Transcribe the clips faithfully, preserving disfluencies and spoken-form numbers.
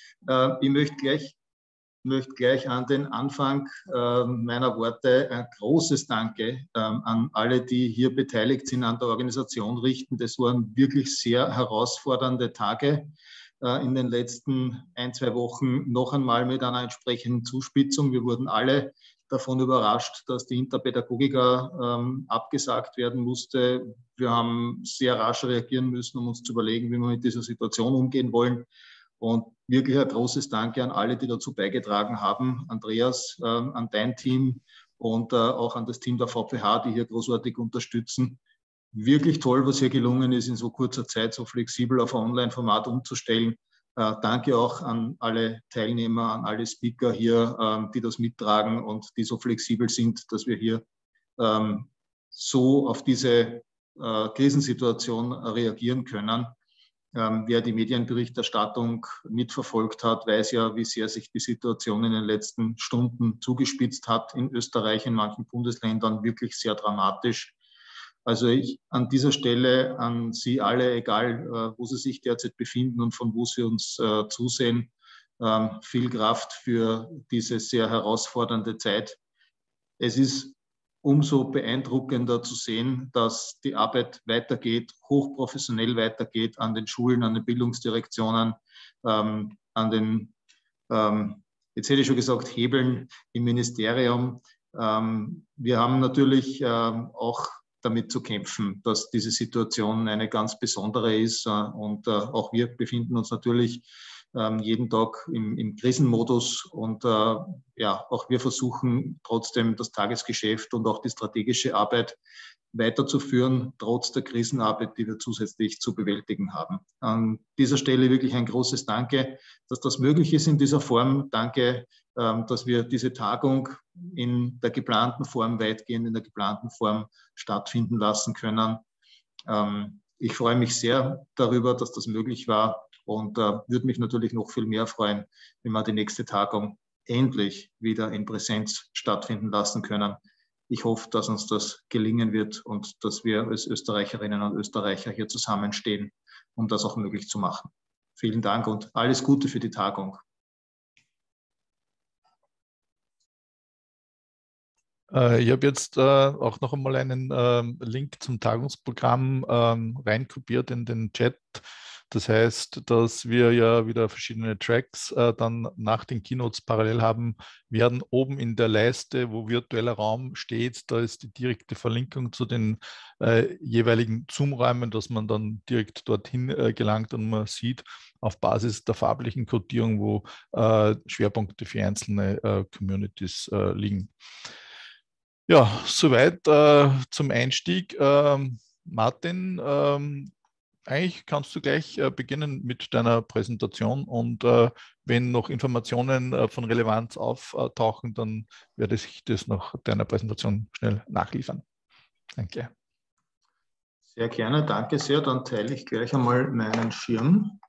Äh, ich möchte gleich, möchte gleich an den Anfang äh, meiner Worte ein großes Danke äh, an alle, die hier beteiligt sind an der Organisation richten. Das waren wirklich sehr herausfordernde Tage äh, in den letzten ein, zwei Wochen, noch einmal mit einer entsprechenden Zuspitzung. Wir wurden alle davon überrascht, dass die Interpädagogika ähm, abgesagt werden musste. Wir haben sehr rasch reagieren müssen, um uns zu überlegen, wie wir mit dieser Situation umgehen wollen. Und wirklich ein großes Danke an alle, die dazu beigetragen haben. Andreas, äh, an dein Team und äh, auch an das Team der V P H, die hier großartig unterstützen. Wirklich toll, was hier gelungen ist, in so kurzer Zeit so flexibel auf ein Online-Format umzustellen. Äh, danke auch an alle Teilnehmer, an alle Speaker hier, ähm, die das mittragen und die so flexibel sind, dass wir hier ähm, so auf diese äh, Krisensituation reagieren können. Ähm, wer die Medienberichterstattung mitverfolgt hat, weiß ja, wie sehr sich die Situation in den letzten Stunden zugespitzt hat. In Österreich, in manchen Bundesländern wirklich sehr dramatisch. Also ich an dieser Stelle an Sie alle, egal äh, wo Sie sich derzeit befinden und von wo Sie uns äh, zusehen, ähm, viel Kraft für diese sehr herausfordernde Zeit. Es ist umso beeindruckender zu sehen, dass die Arbeit weitergeht, hochprofessionell weitergeht an den Schulen, an den Bildungsdirektionen, ähm, an den, ähm, jetzt hätte ich schon gesagt, Hebeln im Ministerium. Ähm, wir haben natürlich ähm, auch damit zu kämpfen, dass diese Situation eine ganz besondere ist. Äh, und äh, auch wir befinden uns natürlich ähm, jeden Tag im, im Krisenmodus. Und äh, ja, auch wir versuchen trotzdem das Tagesgeschäft und auch die strategische Arbeit weiterzuführen, trotz der Krisenarbeit, die wir zusätzlich zu bewältigen haben. An dieser Stelle wirklich ein großes Danke, dass das möglich ist in dieser Form. Danke, ähm, dass wir diese Tagung in der geplanten Form, weitgehend in der geplanten Form stattfinden lassen können. Ähm, ich freue mich sehr darüber, dass das möglich war und äh, würde mich natürlich noch viel mehr freuen, wenn wir die nächste Tagung endlich wieder in Präsenz stattfinden lassen können. Ich hoffe, dass uns das gelingen wird und dass wir als Österreicherinnen und Österreicher hier zusammenstehen, um das auch möglich zu machen. Vielen Dank und alles Gute für die Tagung. Ich habe jetzt äh, auch noch einmal einen äh, Link zum Tagungsprogramm ähm, reinkopiert in den Chat. Das heißt, dass wir ja wieder verschiedene Tracks äh, dann nach den Keynotes parallel haben werden. Oben in der Leiste, wo virtueller Raum steht, da ist die direkte Verlinkung zu den äh, jeweiligen Zoom-Räumen, dass man dann direkt dorthin äh, gelangt und man sieht auf Basis der farblichen Codierung, wo äh, Schwerpunkte für einzelne äh, Communities äh, liegen. Ja, soweit äh, zum Einstieg. Ähm, Martin, ähm, eigentlich kannst du gleich äh, beginnen mit deiner Präsentation und äh, wenn noch Informationen äh, von Relevanz auftauchen, dann werde ich das nach deiner Präsentation schnell nachliefern. Danke. Sehr gerne, danke sehr. Dann teile ich gleich einmal meinen Schirm.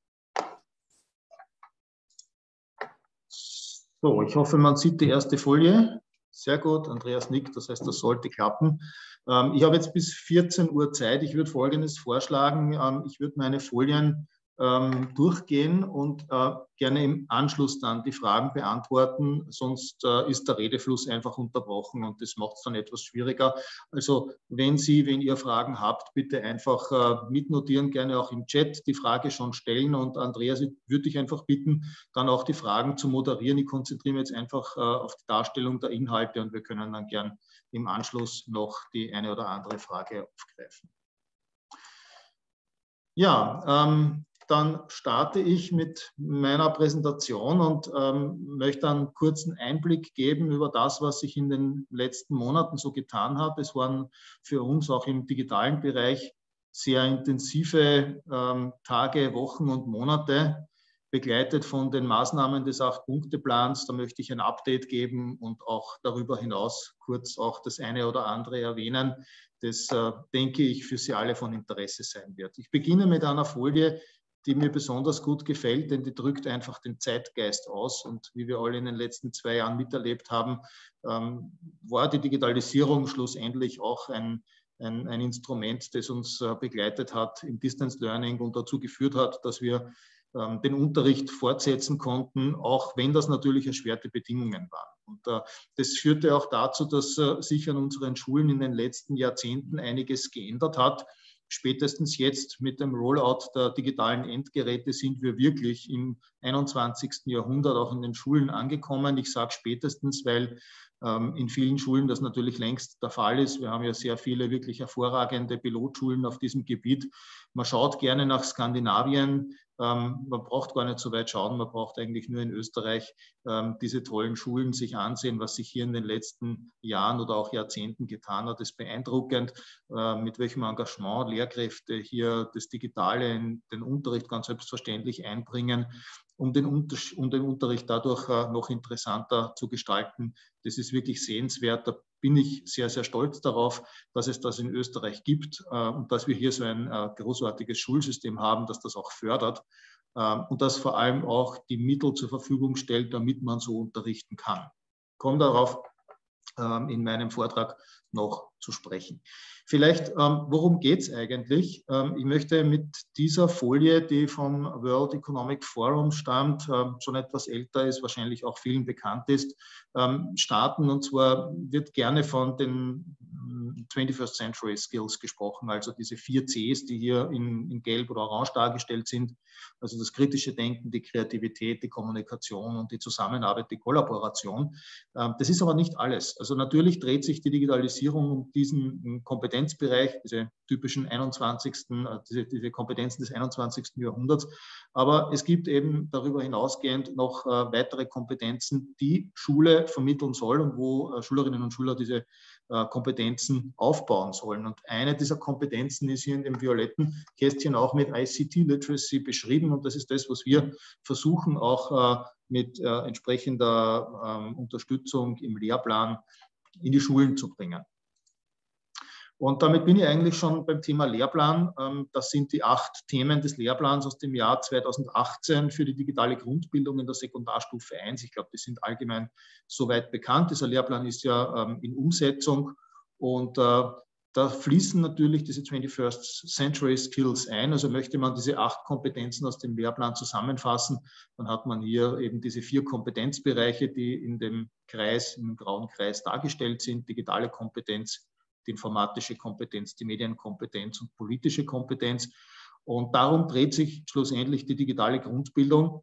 So, ich hoffe, man sieht die erste Folie. Sehr gut, Andreas nickt, das heißt, das sollte klappen. Ähm, ich habe jetzt bis vierzehn Uhr Zeit. Ich würde Folgendes vorschlagen. Ähm, ich würde meine Folien ähm, durchgehen und äh, gerne im Anschluss dann die Fragen beantworten. Sonst äh, ist der Redefluss einfach unterbrochen und das macht es dann etwas schwieriger. Also wenn Sie, wenn ihr Fragen habt, bitte einfach äh, mitnotieren, gerne auch im Chat die Frage schon stellen. Und Andreas, würde ich einfach bitten, dann auch die Fragen zu moderieren. Ich konzentriere mich jetzt einfach äh, auf die Darstellung der Inhalte und wir können dann gern im Anschluss noch die eine oder andere Frage aufgreifen. Ja, ähm, dann starte ich mit meiner Präsentation und ähm, möchte einen kurzen Einblick geben über das, was sich in den letzten Monaten so getan hat. Es waren für uns auch im digitalen Bereich sehr intensive ähm, Tage, Wochen und Monate, begleitet von den Maßnahmen des Acht-Punkte-Plans. Da möchte ich ein Update geben und auch darüber hinaus kurz auch das eine oder andere erwähnen, das, äh, denke ich, für Sie alle von Interesse sein wird. Ich beginne mit einer Folie, die mir besonders gut gefällt, denn die drückt einfach den Zeitgeist aus. Und wie wir alle in den letzten zwei Jahren miterlebt haben, ähm, war die Digitalisierung schlussendlich auch ein, ein, ein Instrument, das uns äh, begleitet hat im Distance Learning und dazu geführt hat, dass wir ähm, den Unterricht fortsetzen konnten, auch wenn das natürlich erschwerte Bedingungen waren. Und äh, das führte auch dazu, dass äh, sich an unseren Schulen in den letzten Jahrzehnten einiges geändert hat. Spätestens jetzt mit dem Rollout der digitalen Endgeräte sind wir wirklich im einundzwanzigsten Jahrhundert auch in den Schulen angekommen. Ich sage spätestens, weil ähm, in vielen Schulen das natürlich längst der Fall ist. Wir haben ja sehr viele wirklich hervorragende Pilotschulen auf diesem Gebiet. Man schaut gerne nach Skandinavien. Ähm, man braucht gar nicht so weit schauen. Man braucht eigentlich nur in Österreich ähm, diese tollen Schulen sich ansehen, was sich hier in den letzten Jahren oder auch Jahrzehnten getan hat. Das ist beeindruckend, äh, mit welchem Engagement Lehrkräfte hier das Digitale in den Unterricht ganz selbstverständlich einbringen, um den, um den Unterricht dadurch äh, noch interessanter zu gestalten. Das ist wirklich sehenswert. Da bin ich sehr, sehr stolz darauf, dass es das in Österreich gibt äh, und dass wir hier so ein äh, großartiges Schulsystem haben, das das auch fördert äh, und das vor allem auch die Mittel zur Verfügung stellt, damit man so unterrichten kann. Ich komme darauf äh, in meinem Vortrag noch zu sprechen. Vielleicht, ähm, worum geht es eigentlich? Ähm, ich möchte mit dieser Folie, die vom World Economic Forum stammt, ähm, schon etwas älter ist, wahrscheinlich auch vielen bekannt ist, ähm, starten. Und zwar wird gerne von den twenty-first Century Skills gesprochen, also diese vier Cs, die hier in, in Gelb oder Orange dargestellt sind. Also das kritische Denken, die Kreativität, die Kommunikation und die Zusammenarbeit, die Kollaboration. Ähm, das ist aber nicht alles. Also natürlich dreht sich die Digitalisierung um diesen Kompetenzbereich, diese typischen einundzwanzigsten, diese, diese Kompetenzen des einundzwanzigsten Jahrhunderts. Aber es gibt eben darüber hinausgehend noch äh, weitere Kompetenzen, die Schule vermitteln soll und wo äh, Schülerinnen und Schüler diese äh, Kompetenzen aufbauen sollen. Und eine dieser Kompetenzen ist hier in dem violetten Kästchen auch mit I C T Literacy beschrieben. Und das ist das, was wir versuchen auch äh, mit äh, entsprechender ähm, Unterstützung im Lehrplan in die Schulen zu bringen. Und damit bin ich eigentlich schon beim Thema Lehrplan. Das sind die acht Themen des Lehrplans aus dem Jahr zweitausendachtzehn für die digitale Grundbildung in der Sekundarstufe eins. Ich glaube, die sind allgemein soweit bekannt. Dieser Lehrplan ist ja in Umsetzung und da fließen natürlich diese twenty-first Century Skills ein. Also möchte man diese acht Kompetenzen aus dem Lehrplan zusammenfassen, dann hat man hier eben diese vier Kompetenzbereiche, die in dem Kreis, im grauen Kreis dargestellt sind. Digitale Kompetenz, die informatische Kompetenz, die Medienkompetenz und politische Kompetenz. Und darum dreht sich schlussendlich die digitale Grundbildung.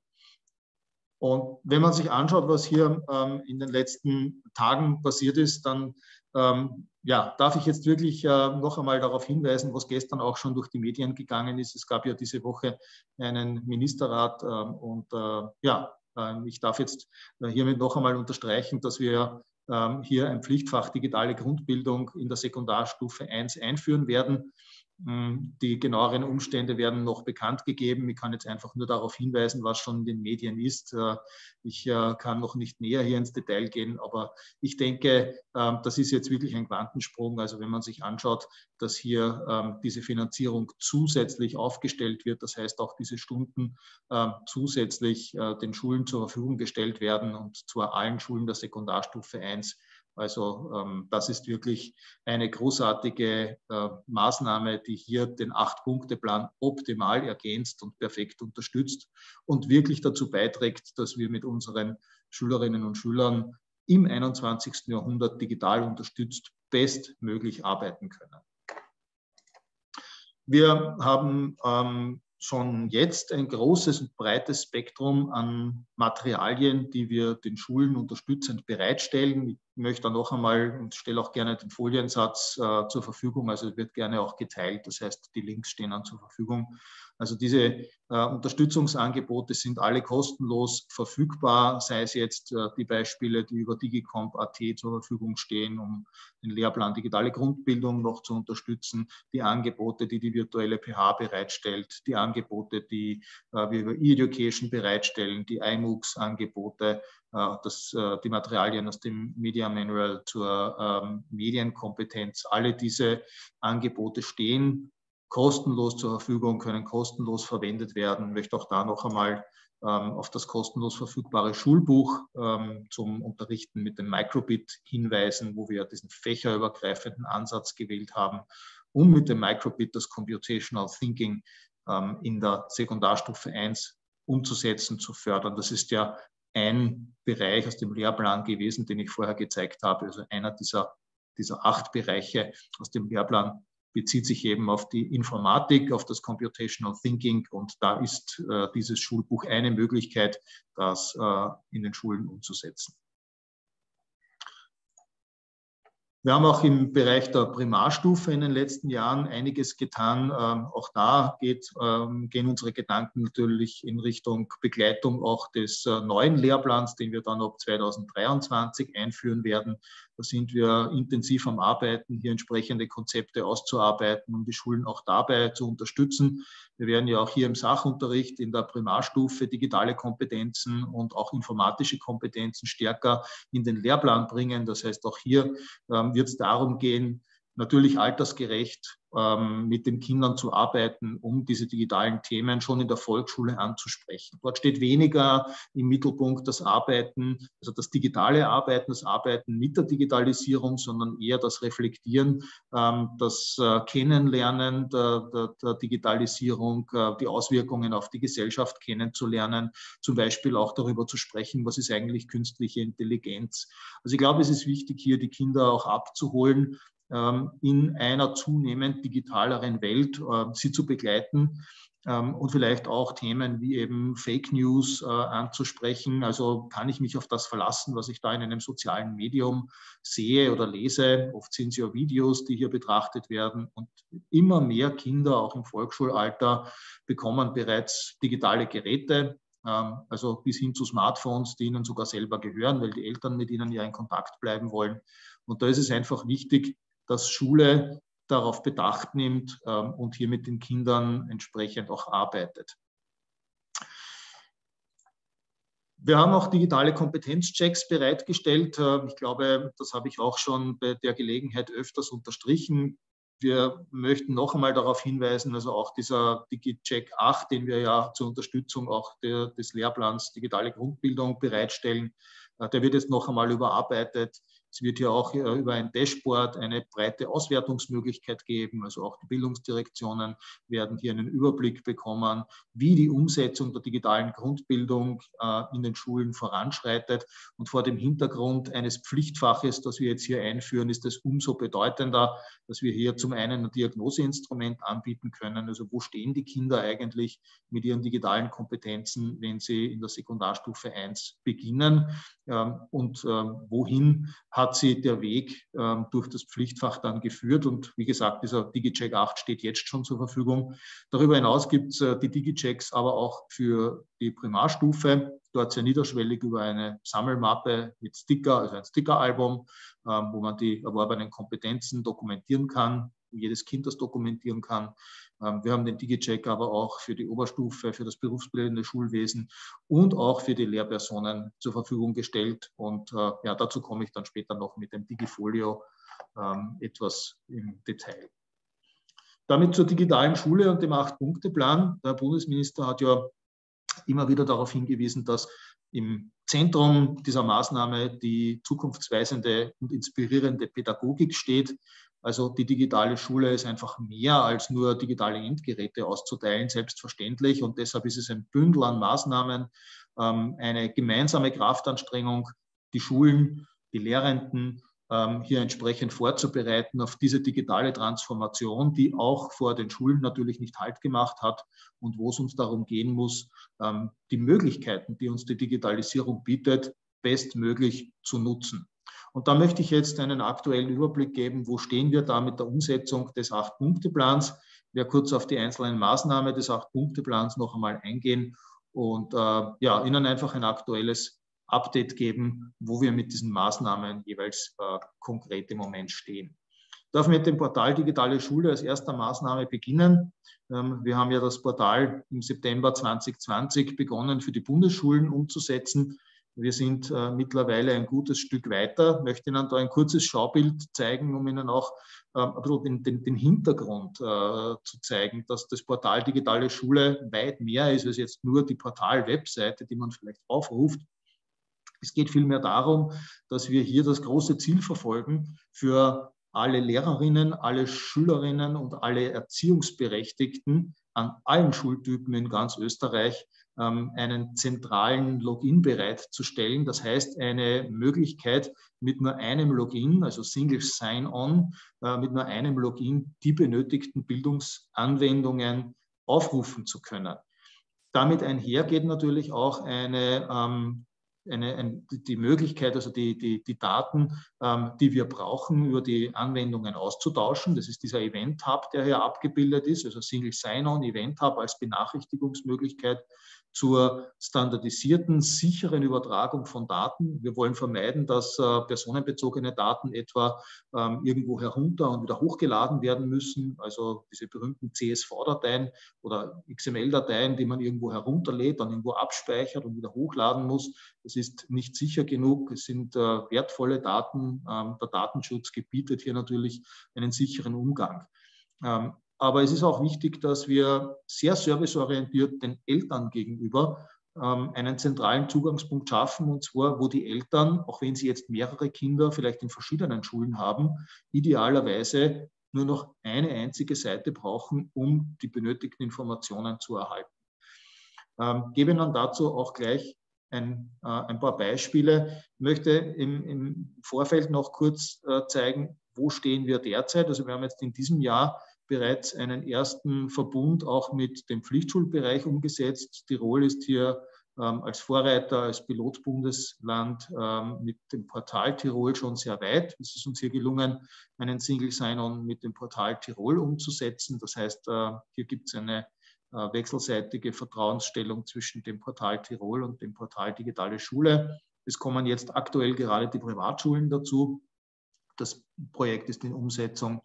Und wenn man sich anschaut, was hier ähm, in den letzten Tagen passiert ist, dann ähm, ja, darf ich jetzt wirklich äh, noch einmal darauf hinweisen, was gestern auch schon durch die Medien gegangen ist. Es gab ja diese Woche einen Ministerrat äh, und äh, ja, äh, ich darf jetzt äh, hiermit noch einmal unterstreichen, dass wir äh, hier ein Pflichtfach digitale Grundbildung in der Sekundarstufe eins einführen werden. Die genaueren Umstände werden noch bekannt gegeben. Ich kann jetzt einfach nur darauf hinweisen, was schon in den Medien ist. Ich kann noch nicht näher hier ins Detail gehen, aber ich denke, das ist jetzt wirklich ein Quantensprung. Also wenn man sich anschaut, dass hier diese Finanzierung zusätzlich aufgestellt wird, das heißt auch diese Stunden zusätzlich den Schulen zur Verfügung gestellt werden und zwar allen Schulen der Sekundarstufe eins. Also ähm, das ist wirklich eine großartige äh, Maßnahme, die hier den Acht-Punkte-Plan optimal ergänzt und perfekt unterstützt und wirklich dazu beiträgt, dass wir mit unseren Schülerinnen und Schülern im einundzwanzigsten Jahrhundert digital unterstützt bestmöglich arbeiten können. Wir haben ähm, schon jetzt ein großes und breites Spektrum an Materialien, die wir den Schulen unterstützend bereitstellen. Ich möchte da noch einmal und stelle auch gerne den Foliensatz äh, zur Verfügung. Also es wird gerne auch geteilt. Das heißt, die Links stehen dann zur Verfügung. Also diese äh, Unterstützungsangebote sind alle kostenlos verfügbar, sei es jetzt äh, die Beispiele, die über digicomp punkt at zur Verfügung stehen, um den Lehrplan digitale Grundbildung noch zu unterstützen, die Angebote, die die virtuelle P H bereitstellt, die Angebote, die äh, wir über E-Education bereitstellen, die I MOOCs-Angebote, äh, das, äh, die Materialien aus dem Media Manual zur ähm, Medienkompetenz. Alle diese Angebote stehen kostenlos zur Verfügung, können kostenlos verwendet werden. Ich möchte auch da noch einmal ähm, auf das kostenlos verfügbare Schulbuch ähm, zum Unterrichten mit dem Microbit hinweisen, wo wir diesen fächerübergreifenden Ansatz gewählt haben, um mit dem Microbit das Computational Thinking ähm, in der Sekundarstufe eins umzusetzen, zu fördern. Das ist ja ein Bereich aus dem Lehrplan gewesen, den ich vorher gezeigt habe. Also einer dieser, dieser acht Bereiche aus dem Lehrplan bezieht sich eben auf die Informatik, auf das Computational Thinking. Und da ist äh, dieses Schulbuch eine Möglichkeit, das äh, in den Schulen umzusetzen. Wir haben auch im Bereich der Primarstufe in den letzten Jahren einiges getan. Ähm, auch da geht, ähm, gehen unsere Gedanken natürlich in Richtung Begleitung auch des äh, neuen Lehrplans, den wir dann ab zweitausenddreiundzwanzig einführen werden. Da sind wir intensiv am Arbeiten, hier entsprechende Konzepte auszuarbeiten, um die Schulen auch dabei zu unterstützen. Wir werden ja auch hier im Sachunterricht in der Primarstufe digitale Kompetenzen und auch informatische Kompetenzen stärker in den Lehrplan bringen. Das heißt, auch hier ähm, wird es darum gehen, natürlich altersgerecht ähm, mit den Kindern zu arbeiten, um diese digitalen Themen schon in der Volksschule anzusprechen. Dort steht weniger im Mittelpunkt das Arbeiten, also das digitale Arbeiten, das Arbeiten mit der Digitalisierung, sondern eher das Reflektieren, ähm, das äh, Kennenlernen der, der, der Digitalisierung, äh, die Auswirkungen auf die Gesellschaft kennenzulernen, zum Beispiel auch darüber zu sprechen, was ist eigentlich künstliche Intelligenz. Also ich glaube, es ist wichtig, hier die Kinder auch abzuholen, in einer zunehmend digitaleren Welt, sie zu begleiten und vielleicht auch Themen wie eben Fake News anzusprechen. Also kann ich mich auf das verlassen, was ich da in einem sozialen Medium sehe oder lese. Oft sind es ja Videos, die hier betrachtet werden. Und immer mehr Kinder, auch im Volksschulalter, bekommen bereits digitale Geräte, also bis hin zu Smartphones, die ihnen sogar selber gehören, weil die Eltern mit ihnen ja in Kontakt bleiben wollen. Und da ist es einfach wichtig, dass Schule darauf Bedacht nimmt ähm, und hier mit den Kindern entsprechend auch arbeitet. Wir haben auch digitale Kompetenzchecks bereitgestellt. Ich glaube, das habe ich auch schon bei der Gelegenheit öfters unterstrichen. Wir möchten noch einmal darauf hinweisen, also auch dieser DigiCheck acht, den wir ja zur Unterstützung auch der, des Lehrplans Digitale Grundbildung bereitstellen, der wird jetzt noch einmal überarbeitet. Es wird hier auch über ein Dashboard eine breite Auswertungsmöglichkeit geben. Also auch die Bildungsdirektionen werden hier einen Überblick bekommen, wie die Umsetzung der digitalen Grundbildung äh, in den Schulen voranschreitet. Und vor dem Hintergrund eines Pflichtfaches, das wir jetzt hier einführen, ist es umso bedeutender, dass wir hier zum einen ein Diagnoseinstrument anbieten können. Also wo stehen die Kinder eigentlich mit ihren digitalen Kompetenzen, wenn sie in der Sekundarstufe eins beginnen? Ähm, und ähm, wohin hat sie der Weg ähm, durch das Pflichtfach dann geführt. Und wie gesagt, dieser DigiCheck acht steht jetzt schon zur Verfügung. Darüber hinaus gibt es äh, die DigiChecks aber auch für die Primarstufe, dort sehr niederschwellig über eine Sammelmappe mit Sticker, also ein Stickeralbum, ähm, wo man die erworbenen Kompetenzen dokumentieren kann, jedes Kind das dokumentieren kann. Wir haben den DigiCheck aber auch für die Oberstufe, für das berufsbildende Schulwesen und auch für die Lehrpersonen zur Verfügung gestellt. Und äh, ja, dazu komme ich dann später noch mit dem Digifolio ähm, etwas im Detail. Damit zur digitalen Schule und dem Acht-Punkte-Plan. Der Bundesminister hat ja immer wieder darauf hingewiesen, dass im Zentrum dieser Maßnahme die zukunftsweisende und inspirierende Pädagogik steht. Also die digitale Schule ist einfach mehr als nur digitale Endgeräte auszuteilen, selbstverständlich. Und deshalb ist es ein Bündel an Maßnahmen, eine gemeinsame Kraftanstrengung, die Schulen, die Lehrenden hier entsprechend vorzubereiten auf diese digitale Transformation, die auch vor den Schulen natürlich nicht Halt gemacht hat und wo es uns darum gehen muss, die Möglichkeiten, die uns die Digitalisierung bietet, bestmöglich zu nutzen. Und da möchte ich jetzt einen aktuellen Überblick geben, wo stehen wir da mit der Umsetzung des Acht-Punkte-Plans. Ich werde kurz auf die einzelnen Maßnahmen des Acht-Punkte-Plans noch einmal eingehen und äh, ja, Ihnen einfach ein aktuelles Update geben, wo wir mit diesen Maßnahmen jeweils äh, konkret im Moment stehen. Ich darf mit dem Portal Digitale Schule als erster Maßnahme beginnen. Ähm, wir haben ja das Portal im September zweitausendzwanzig begonnen, für die Bundesschulen umzusetzen. Wir sind äh, mittlerweile ein gutes Stück weiter. Ich möchte Ihnen da ein kurzes Schaubild zeigen, um Ihnen auch äh, ein bisschen den, den, den Hintergrund äh, zu zeigen, dass das Portal Digitale Schule weit mehr ist als jetzt nur die Portal-Webseite, die man vielleicht aufruft. Es geht vielmehr darum, dass wir hier das große Ziel verfolgen, für alle Lehrerinnen, alle Schülerinnen und alle Erziehungsberechtigten an allen Schultypen in ganz Österreich einen zentralen Login bereitzustellen. Das heißt, eine Möglichkeit, mit nur einem Login, also Single Sign-On, mit nur einem Login die benötigten Bildungsanwendungen aufrufen zu können. Damit einher geht natürlich auch eine, ähm, eine, eine, die Möglichkeit, also die, die, die Daten, ähm, die wir brauchen, über die Anwendungen auszutauschen. Das ist dieser Event Hub, der hier abgebildet ist, also Single Sign-On, Event Hub als Benachrichtigungsmöglichkeit zur standardisierten, sicheren Übertragung von Daten. Wir wollen vermeiden, dass äh, personenbezogene Daten etwa ähm, irgendwo herunter und wieder hochgeladen werden müssen. Also diese berühmten C S V-Dateien oder X M L-Dateien, die man irgendwo herunterlädt, dann irgendwo abspeichert und wieder hochladen muss. Das ist nicht sicher genug. Es sind äh, wertvolle Daten. Ähm, der Datenschutz gebietet hier natürlich einen sicheren Umgang. Ähm, Aber es ist auch wichtig, dass wir sehr serviceorientiert den Eltern gegenüber ähm, einen zentralen Zugangspunkt schaffen, und zwar, wo die Eltern, auch wenn sie jetzt mehrere Kinder vielleicht in verschiedenen Schulen haben, idealerweise nur noch eine einzige Seite brauchen, um die benötigten Informationen zu erhalten. Ähm, gebe Ihnen dazu auch gleich ein, äh, ein paar Beispiele. Ich möchte im, im Vorfeld noch kurz äh, zeigen, wo stehen wir derzeit. Also wir haben jetzt in diesem Jahr bereits einen ersten Verbund auch mit dem Pflichtschulbereich umgesetzt. Tirol ist hier ähm, als Vorreiter, als Pilotbundesland ähm, mit dem Portal Tirol schon sehr weit. Es ist uns hier gelungen, einen Single Sign-On mit dem Portal Tirol umzusetzen. Das heißt, äh, hier gibt es eine äh, wechselseitige Vertrauensstellung zwischen dem Portal Tirol und dem Portal Digitale Schule. Es kommen jetzt aktuell gerade die Privatschulen dazu. Das Projekt ist in Umsetzung.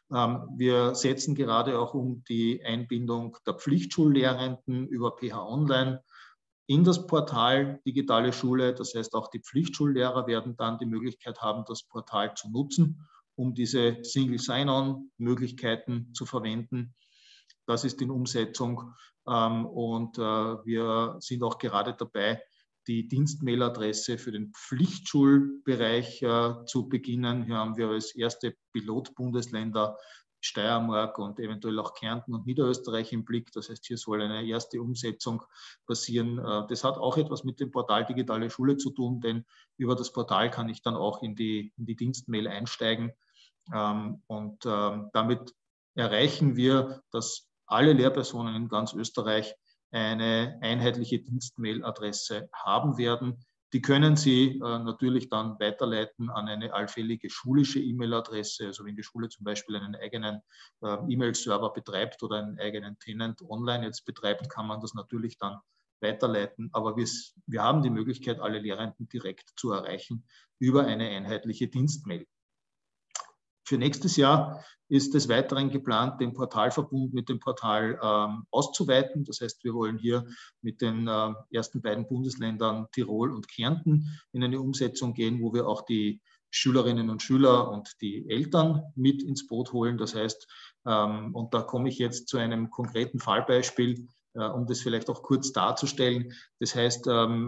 Wir setzen gerade auch um die Einbindung der Pflichtschullehrenden über P H Online in das Portal Digitale Schule. Das heißt, auch die Pflichtschullehrer werden dann die Möglichkeit haben, das Portal zu nutzen, um diese Single Sign-On-Möglichkeiten zu verwenden. Das ist in Umsetzung. Und wir sind auch gerade dabei, die Dienstmailadresse für den Pflichtschulbereich äh, zu beginnen. Hier haben wir als erste Pilotbundesländer Steiermark und eventuell auch Kärnten und Niederösterreich im Blick. Das heißt, hier soll eine erste Umsetzung passieren. Äh, das hat auch etwas mit dem Portal Digitale Schule zu tun, denn über das Portal kann ich dann auch in die, in die Dienstmail einsteigen. Ähm, und ähm, damit erreichen wir, dass alle Lehrpersonen in ganz Österreich eine einheitliche Dienstmailadresse haben werden. Die können Sie äh, natürlich dann weiterleiten an eine allfällige schulische E-Mail-Adresse. Also wenn die Schule zum Beispiel einen eigenen äh, E-Mail-Server betreibt oder einen eigenen Tenant online jetzt betreibt, kann man das natürlich dann weiterleiten. Aber wir, wir haben die Möglichkeit, alle Lehrenden direkt zu erreichen über eine einheitliche Dienstmail. Für nächstes Jahr ist des Weiteren geplant, den Portalverbund mit dem Portal ähm, auszuweiten. Das heißt, wir wollen hier mit den äh, ersten beiden Bundesländern Tirol und Kärnten in eine Umsetzung gehen, wo wir auch die Schülerinnen und Schüler und die Eltern mit ins Boot holen. Das heißt, ähm, und da komme ich jetzt zu einem konkreten Fallbeispiel, um das vielleicht auch kurz darzustellen. Das heißt,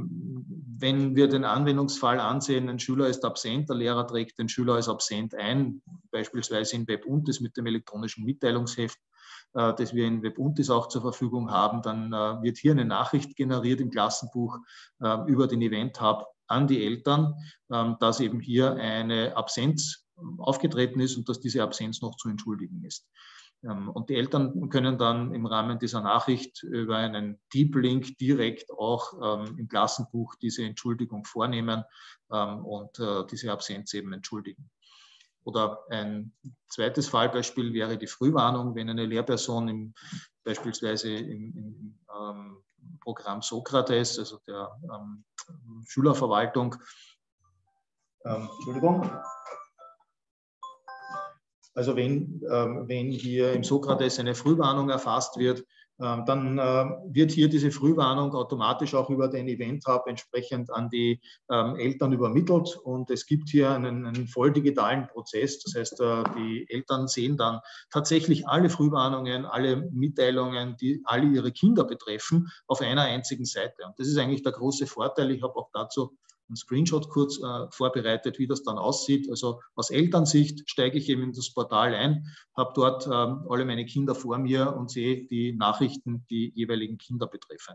wenn wir den Anwendungsfall ansehen, ein Schüler ist absent, der Lehrer trägt den Schüler als absent ein, beispielsweise in WebUntis mit dem elektronischen Mitteilungsheft, das wir in WebUntis auch zur Verfügung haben, dann wird hier eine Nachricht generiert im Klassenbuch über den Event Hub an die Eltern, dass eben hier eine Absenz aufgetreten ist und dass diese Absenz noch zu entschuldigen ist. Und die Eltern können dann im Rahmen dieser Nachricht über einen Deep Link direkt auch ähm, im Klassenbuch diese Entschuldigung vornehmen ähm, und äh, diese Absenz eben entschuldigen. Oder ein zweites Fallbeispiel wäre die Frühwarnung, wenn eine Lehrperson im, beispielsweise im, im ähm, Programm Sokrates, also der ähm, Schülerverwaltung, ähm, Entschuldigung, Also wenn, ähm, wenn hier im Sokrates eine Frühwarnung erfasst wird, ähm, dann äh, wird hier diese Frühwarnung automatisch auch über den Event Hub entsprechend an die ähm, Eltern übermittelt. Und es gibt hier einen, einen voll digitalen Prozess. Das heißt, äh, die Eltern sehen dann tatsächlich alle Frühwarnungen, alle Mitteilungen, die alle ihre Kinder betreffen, auf einer einzigen Seite. Und das ist eigentlich der große Vorteil. Ich habe auch dazu einen Screenshot kurz äh, vorbereitet, wie das dann aussieht. Also aus Elternsicht steige ich eben in das Portal ein, habe dort ähm, alle meine Kinder vor mir und sehe die Nachrichten, die jeweiligen Kinder betreffen.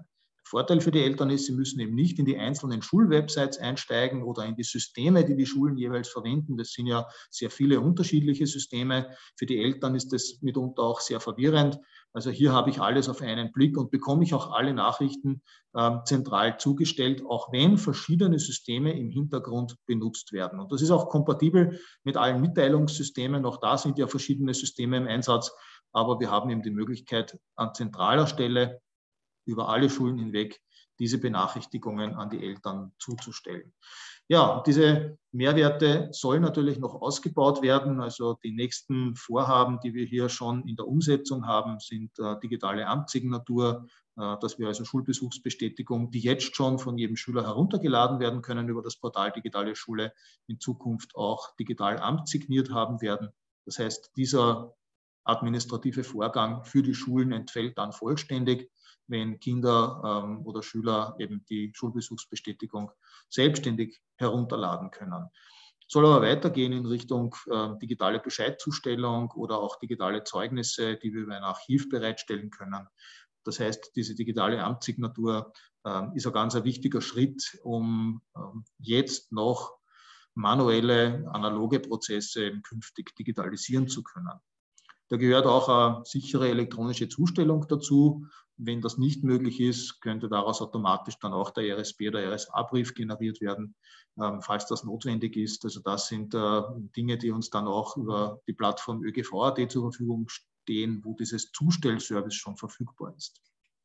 Vorteil für die Eltern ist, sie müssen eben nicht in die einzelnen Schulwebsites einsteigen oder in die Systeme, die die Schulen jeweils verwenden. Das sind ja sehr viele unterschiedliche Systeme. Für die Eltern ist das mitunter auch sehr verwirrend. Also hier habe ich alles auf einen Blick und bekomme ich auch alle Nachrichten äh, zentral zugestellt, auch wenn verschiedene Systeme im Hintergrund benutzt werden. Und das ist auch kompatibel mit allen Mitteilungssystemen. Auch da sind ja verschiedene Systeme im Einsatz. Aber wir haben eben die Möglichkeit, an zentraler Stelle über alle Schulen hinweg diese Benachrichtigungen an die Eltern zuzustellen. Ja, diese Mehrwerte sollen natürlich noch ausgebaut werden. Also die nächsten Vorhaben, die wir hier schon in der Umsetzung haben, sind äh, digitale Amtssignatur, äh, dass wir also Schulbesuchsbestätigung, die jetzt schon von jedem Schüler heruntergeladen werden können über das Portal Digitale Schule, in Zukunft auch digital amtssigniert haben werden. Das heißt, dieser administrative Vorgang für die Schulen entfällt dann vollständig, wenn Kinder ähm, oder Schüler eben die Schulbesuchsbestätigung selbstständig herunterladen können. Soll aber weitergehen in Richtung äh, digitale Bescheidzustellung oder auch digitale Zeugnisse, die wir über ein Archiv bereitstellen können. Das heißt, diese digitale Amtssignatur äh, ist ein ganz ein wichtiger Schritt, um äh, jetzt noch manuelle, analoge Prozesse eben künftig digitalisieren zu können. Da gehört auch eine sichere elektronische Zustellung dazu. Wenn das nicht möglich ist, könnte daraus automatisch dann auch der R S B oder R S A-Brief generiert werden, ähm, falls das notwendig ist. Also das sind äh, Dinge, die uns dann auch über die Plattform Ö G V Punkt A T zur Verfügung stehen, wo dieses Zustellservice schon verfügbar ist.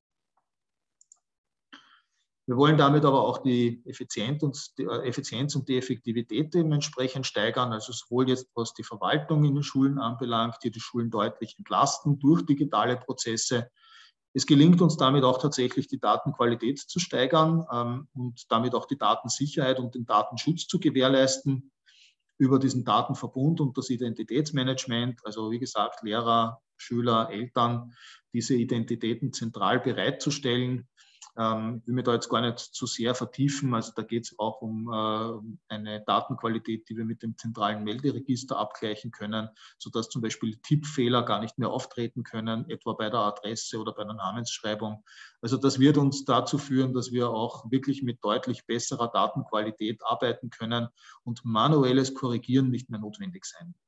Wir wollen damit aber auch die Effizienz und die, äh, Effizienz und die Effektivität dementsprechend steigern, also sowohl jetzt, was die Verwaltung in den Schulen anbelangt, die die Schulen deutlich entlasten durch digitale Prozesse. Es gelingt uns damit auch tatsächlich, die Datenqualität zu steigern ähm, und damit auch die Datensicherheit und den Datenschutz zu gewährleisten über diesen Datenverbund und das Identitätsmanagement, also wie gesagt, Lehrer, Schüler, Eltern, diese Identitäten zentral bereitzustellen. Ähm, ich will mich da jetzt gar nicht zu sehr vertiefen. Also da geht es auch um äh, eine Datenqualität, die wir mit dem zentralen Melderegister abgleichen können, sodass zum Beispiel Tippfehler gar nicht mehr auftreten können, etwa bei der Adresse oder bei der Namensschreibung. Also das wird uns dazu führen, dass wir auch wirklich mit deutlich besserer Datenqualität arbeiten können und manuelles Korrigieren nicht mehr notwendig sein wird.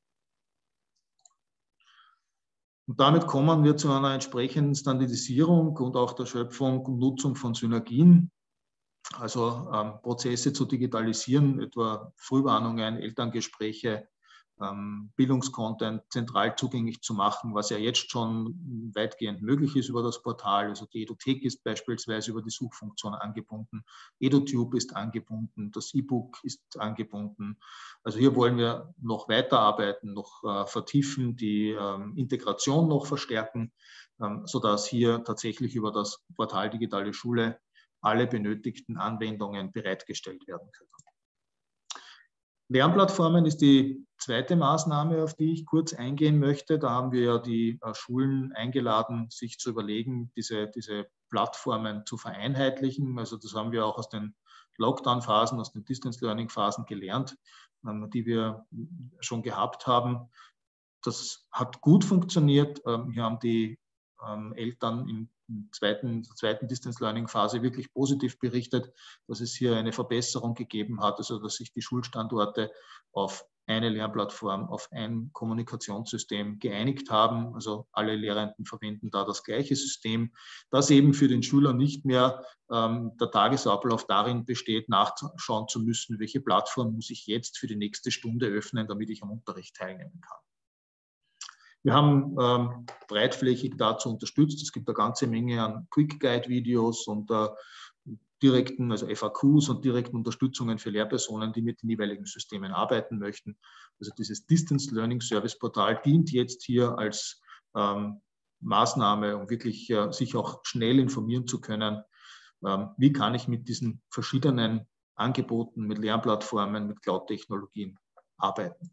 Und damit kommen wir zu einer entsprechenden Standardisierung und auch der Schöpfung und Nutzung von Synergien, also ähm, Prozesse zu digitalisieren, etwa Frühwarnungen, Elterngespräche, ähm, Bildungscontent zentral zugänglich zu machen, was ja jetzt schon weitgehend möglich ist über das Portal. Also die Edothek ist beispielsweise über die Suchfunktion angebunden, EduTube ist angebunden, das E-Book ist angebunden. Also hier wollen wir noch weiterarbeiten, noch äh, vertiefen, die ähm, Integration noch verstärken, ähm, sodass hier tatsächlich über das Portal Digitale Schule alle benötigten Anwendungen bereitgestellt werden können. Lernplattformen ist die zweite Maßnahme, auf die ich kurz eingehen möchte. Da haben wir ja die äh, Schulen eingeladen, sich zu überlegen, diese, diese Plattformen zu vereinheitlichen. Also das haben wir auch aus den Lockdown-Phasen, aus den Distance-Learning-Phasen gelernt, ähm, die wir schon gehabt haben. Das hat gut funktioniert. Ähm, hier haben die ähm, Eltern im Zweiten, zweiten Distance-Learning-Phase wirklich positiv berichtet, dass es hier eine Verbesserung gegeben hat, also dass sich die Schulstandorte auf eine Lernplattform, auf ein Kommunikationssystem geeinigt haben. Also alle Lehrenden verwenden da das gleiche System, dass eben für den Schüler nicht mehr ähm, der Tagesablauf darin besteht, nachschauen zu müssen, welche Plattform muss ich jetzt für die nächste Stunde öffnen, damit ich am Unterricht teilnehmen kann. Wir haben ähm, breitflächig dazu unterstützt. Es gibt eine ganze Menge an Quick-Guide-Videos und äh, direkten, also F A Qs und direkten Unterstützungen für Lehrpersonen, die mit den jeweiligen Systemen arbeiten möchten. Also dieses Distance Learning Service Portal dient jetzt hier als ähm, Maßnahme, um wirklich äh, sich auch schnell informieren zu können, ähm, wie kann ich mit diesen verschiedenen Angeboten, mit Lernplattformen, mit Cloud-Technologien arbeiten.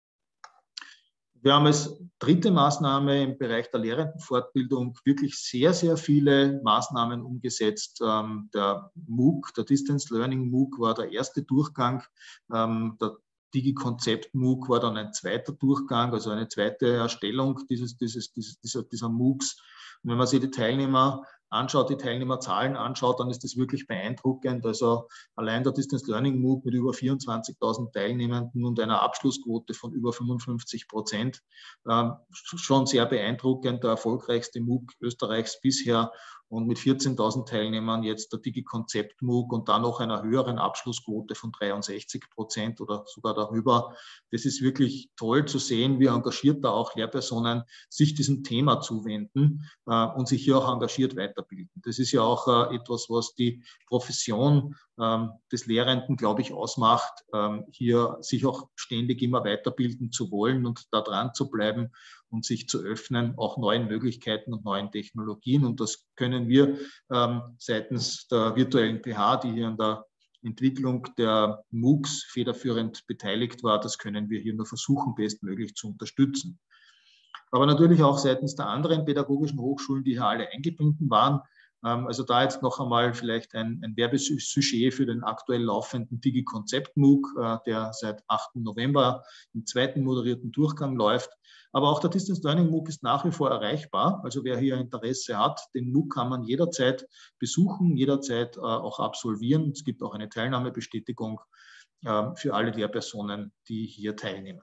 Wir haben als dritte Maßnahme im Bereich der Lehrendenfortbildung wirklich sehr, sehr viele Maßnahmen umgesetzt. Der MOOC, der Distance Learning MOOC war der erste Durchgang. Der Digi-Konzept MOOC war dann ein zweiter Durchgang, also eine zweite Erstellung dieses, dieses, dieses, dieser, dieser MOOCs. Und wenn man sich die Teilnehmer anschaut, die Teilnehmerzahlen anschaut, dann ist das wirklich beeindruckend. Also allein der Distance Learning MOOC mit über vierundzwanzigtausend Teilnehmenden und einer Abschlussquote von über fünfundfünfzig Prozent, äh, schon sehr beeindruckend, der erfolgreichste MOOC Österreichs bisher. Und mit vierzehntausend Teilnehmern jetzt der Digi-Konzept MOOC und dann noch einer höheren Abschlussquote von dreiundsechzig Prozent oder sogar darüber. Das ist wirklich toll zu sehen, wie engagiert da auch Lehrpersonen sich diesem Thema zuwenden äh, und sich hier auch engagiert weiterbilden. Das ist ja auch äh, etwas, was die Profession ähm, des Lehrenden, glaube ich, ausmacht, ähm, hier sich auch ständig immer weiterbilden zu wollen und da dran zu bleiben und sich zu öffnen, auch neuen Möglichkeiten und neuen Technologien. Und das können wir ähm, seitens der virtuellen P H, die hier an der Entwicklung der MOOCs federführend beteiligt war, das können wir hier nur versuchen, bestmöglich zu unterstützen. Aber natürlich auch seitens der anderen pädagogischen Hochschulen, die hier alle eingebunden waren. Also da jetzt noch einmal vielleicht ein, ein Werbesujet für den aktuell laufenden Digi-Konzept MOOC, der seit achten November im zweiten moderierten Durchgang läuft. Aber auch der Distance Learning MOOC ist nach wie vor erreichbar. Also wer hier Interesse hat, den MOOC kann man jederzeit besuchen, jederzeit auch absolvieren. Es gibt auch eine Teilnahmebestätigung für alle Lehrpersonen, die hier teilnehmen.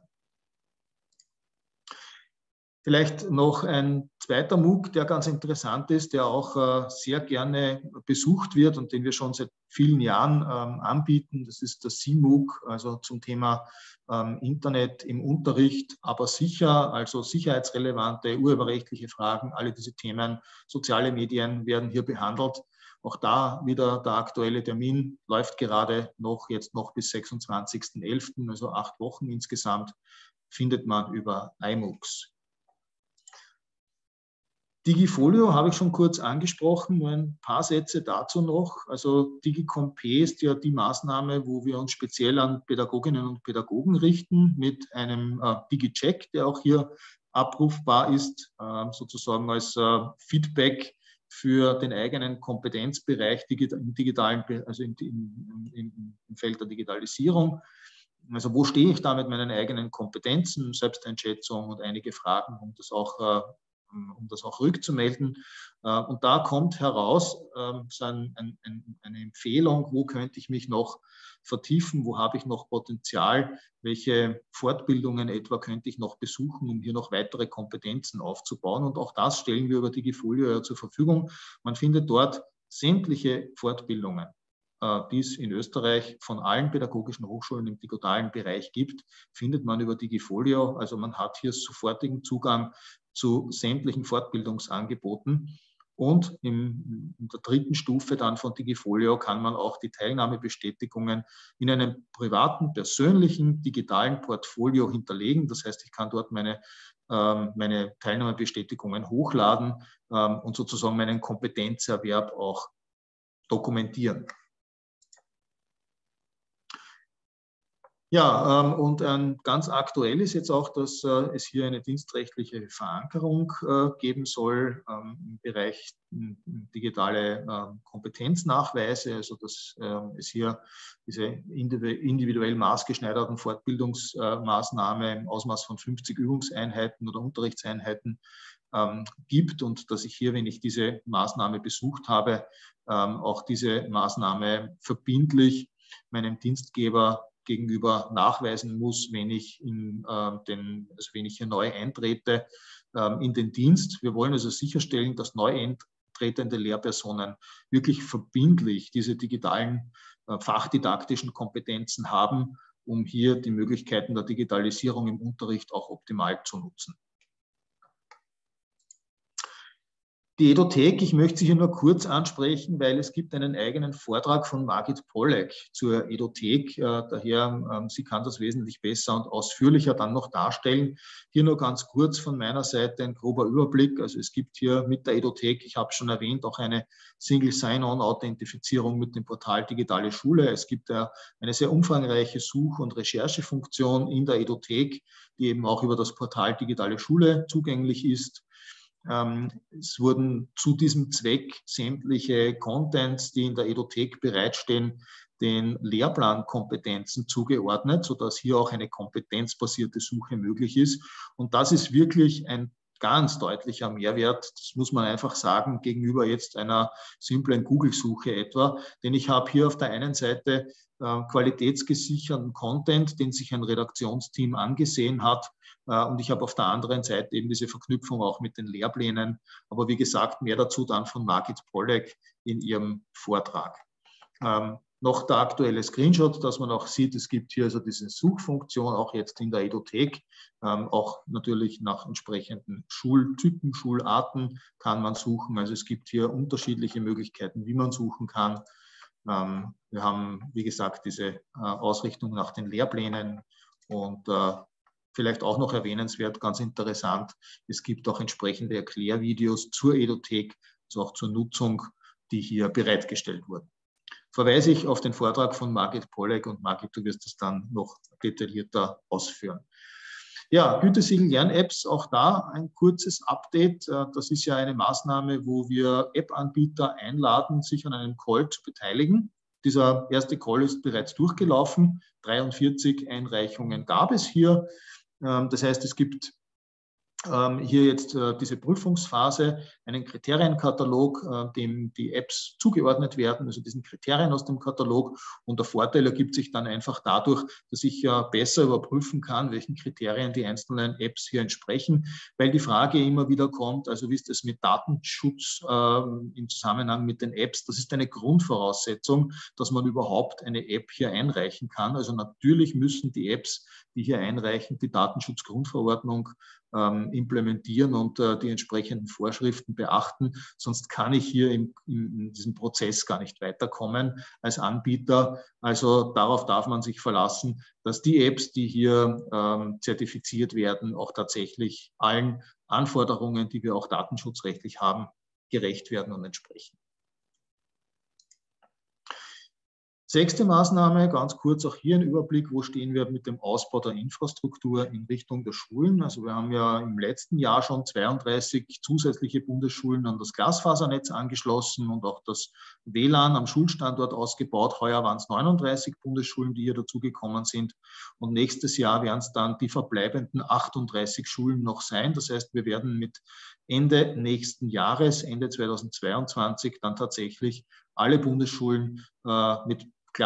Vielleicht noch ein zweiter MOOC, der ganz interessant ist, der auch äh, sehr gerne besucht wird und den wir schon seit vielen Jahren ähm, anbieten. Das ist der C MOOC, also zum Thema ähm, Internet im Unterricht, aber sicher, also sicherheitsrelevante, urheberrechtliche Fragen, alle diese Themen, soziale Medien werden hier behandelt. Auch da wieder der aktuelle Termin läuft gerade noch, jetzt noch bis sechsundzwanzigsten elften, also acht Wochen insgesamt, findet man über iMOOCs. Digifolio habe ich schon kurz angesprochen, nur ein paar Sätze dazu noch. Also DigiComp ist ja die Maßnahme, wo wir uns speziell an Pädagoginnen und Pädagogen richten mit einem äh, Digi-Check, der auch hier abrufbar ist, äh, sozusagen als äh, Feedback für den eigenen Kompetenzbereich im digitalen, also im, im, im, im Feld der Digitalisierung. Also wo stehe ich da mit meinen eigenen Kompetenzen, Selbsteinschätzung und einige Fragen, um das auch äh, um das auch rückzumelden. Und da kommt heraus so ein, ein, eine Empfehlung, wo könnte ich mich noch vertiefen, wo habe ich noch Potenzial, welche Fortbildungen etwa könnte ich noch besuchen, um hier noch weitere Kompetenzen aufzubauen. Und auch das stellen wir über Digifolio zur Verfügung. Man findet dort sämtliche Fortbildungen, die es in Österreich von allen pädagogischen Hochschulen im digitalen Bereich gibt, findet man über Digifolio. Also man hat hier sofortigen Zugang zu sämtlichen Fortbildungsangeboten. Und im, in der dritten Stufe dann von Digifolio kann man auch die Teilnahmebestätigungen in einem privaten, persönlichen, digitalen Portfolio hinterlegen. Das heißt, ich kann dort meine, ähm, meine Teilnahmebestätigungen hochladen ähm, und sozusagen meinen Kompetenzerwerb auch dokumentieren. Ja, ähm, und ähm, ganz aktuell ist jetzt auch, dass äh, es hier eine dienstrechtliche Verankerung äh, geben soll ähm, im Bereich m, digitale äh, Kompetenznachweise, also dass äh, es hier diese individuell maßgeschneiderten Fortbildungsmaßnahmen im Ausmaß von fünfzig Übungseinheiten oder Unterrichtseinheiten ähm, gibt und dass ich hier, wenn ich diese Maßnahme besucht habe, ähm, auch diese Maßnahme verbindlich meinem Dienstgeber gegenüber nachweisen muss, wenn ich, in, äh, den, also wenn ich hier neu eintrete äh, in den Dienst. Wir wollen also sicherstellen, dass neu eintretende Lehrpersonen wirklich verbindlich diese digitalen äh, fachdidaktischen Kompetenzen haben, um hier die Möglichkeiten der Digitalisierung im Unterricht auch optimal zu nutzen. Die Edothek, ich möchte sie hier nur kurz ansprechen, weil es gibt einen eigenen Vortrag von Margit Pollack zur Edothek. Daher, sie kann das wesentlich besser und ausführlicher dann noch darstellen. Hier nur ganz kurz von meiner Seite ein grober Überblick. Also es gibt hier mit der Edothek, ich habe schon erwähnt, auch eine Single Sign-On-Authentifizierung mit dem Portal Digitale Schule. Es gibt eine sehr umfangreiche Such- und Recherchefunktion in der Edothek, die eben auch über das Portal Digitale Schule zugänglich ist. Es wurden zu diesem Zweck sämtliche Contents, die in der Edothek bereitstehen, den Lehrplankompetenzen zugeordnet, sodass hier auch eine kompetenzbasierte Suche möglich ist. Und das ist wirklich ein ganz deutlicher Mehrwert, das muss man einfach sagen, gegenüber jetzt einer simplen Google-Suche etwa. Denn ich habe hier auf der einen Seite äh, qualitätsgesicherten Content, den sich ein Redaktionsteam angesehen hat. Äh, und ich habe auf der anderen Seite eben diese Verknüpfung auch mit den Lehrplänen. Aber wie gesagt, mehr dazu dann von Margit Pollack in ihrem Vortrag. Ähm, noch der aktuelle Screenshot, dass man auch sieht, es gibt hier also diese Suchfunktion, auch jetzt in der Edothek, ähm, auch natürlich nach entsprechenden Schultypen, Schularten kann man suchen. Also es gibt hier unterschiedliche Möglichkeiten, wie man suchen kann. Ähm, wir haben, wie gesagt, diese äh, Ausrichtung nach den Lehrplänen und äh, vielleicht auch noch erwähnenswert, ganz interessant, es gibt auch entsprechende Erklärvideos zur Edothek, also auch zur Nutzung, die hier bereitgestellt wurden. Verweise ich auf den Vortrag von Margit Pollack und Margit, du wirst es dann noch detaillierter ausführen. Ja, Gütesiegel Lern-Apps, auch da ein kurzes Update. Das ist ja eine Maßnahme, wo wir App-Anbieter einladen, sich an einem Call zu beteiligen. Dieser erste Call ist bereits durchgelaufen. dreiundvierzig Einreichungen gab es hier. Das heißt, es gibt hier jetzt äh, diese Prüfungsphase, einen Kriterienkatalog, äh, dem die Apps zugeordnet werden, also diesen Kriterien aus dem Katalog. Und der Vorteil ergibt sich dann einfach dadurch, dass ich ja besser überprüfen kann, welchen Kriterien die einzelnen Apps hier entsprechen, weil die Frage immer wieder kommt, also wie ist es mit Datenschutz äh, im Zusammenhang mit den Apps? Das ist eine Grundvoraussetzung, dass man überhaupt eine App hier einreichen kann. Also natürlich müssen die Apps, die hier einreichen, die Datenschutzgrundverordnung ähm, implementieren und äh, die entsprechenden Vorschriften beachten. Sonst kann ich hier in, in diesem Prozess gar nicht weiterkommen als Anbieter. Also darauf darf man sich verlassen, dass die Apps, die hier ähm, zertifiziert werden, auch tatsächlich allen Anforderungen, die wir auch datenschutzrechtlich haben, gerecht werden und entsprechen. Sechste Maßnahme, ganz kurz auch hier ein Überblick, wo stehen wir mit dem Ausbau der Infrastruktur in Richtung der Schulen. Also wir haben ja im letzten Jahr schon zweiunddreißig zusätzliche Bundesschulen an das Glasfasernetz angeschlossen und auch das W L A N am Schulstandort ausgebaut. Heuer waren es neununddreißig Bundesschulen, die hier dazugekommen sind. Und nächstes Jahr werden es dann die verbleibenden achtunddreißig Schulen noch sein. Das heißt, wir werden mit Ende nächsten Jahres, Ende zweitausendzweiundzwanzig, dann tatsächlich alle Bundesschulen äh, mit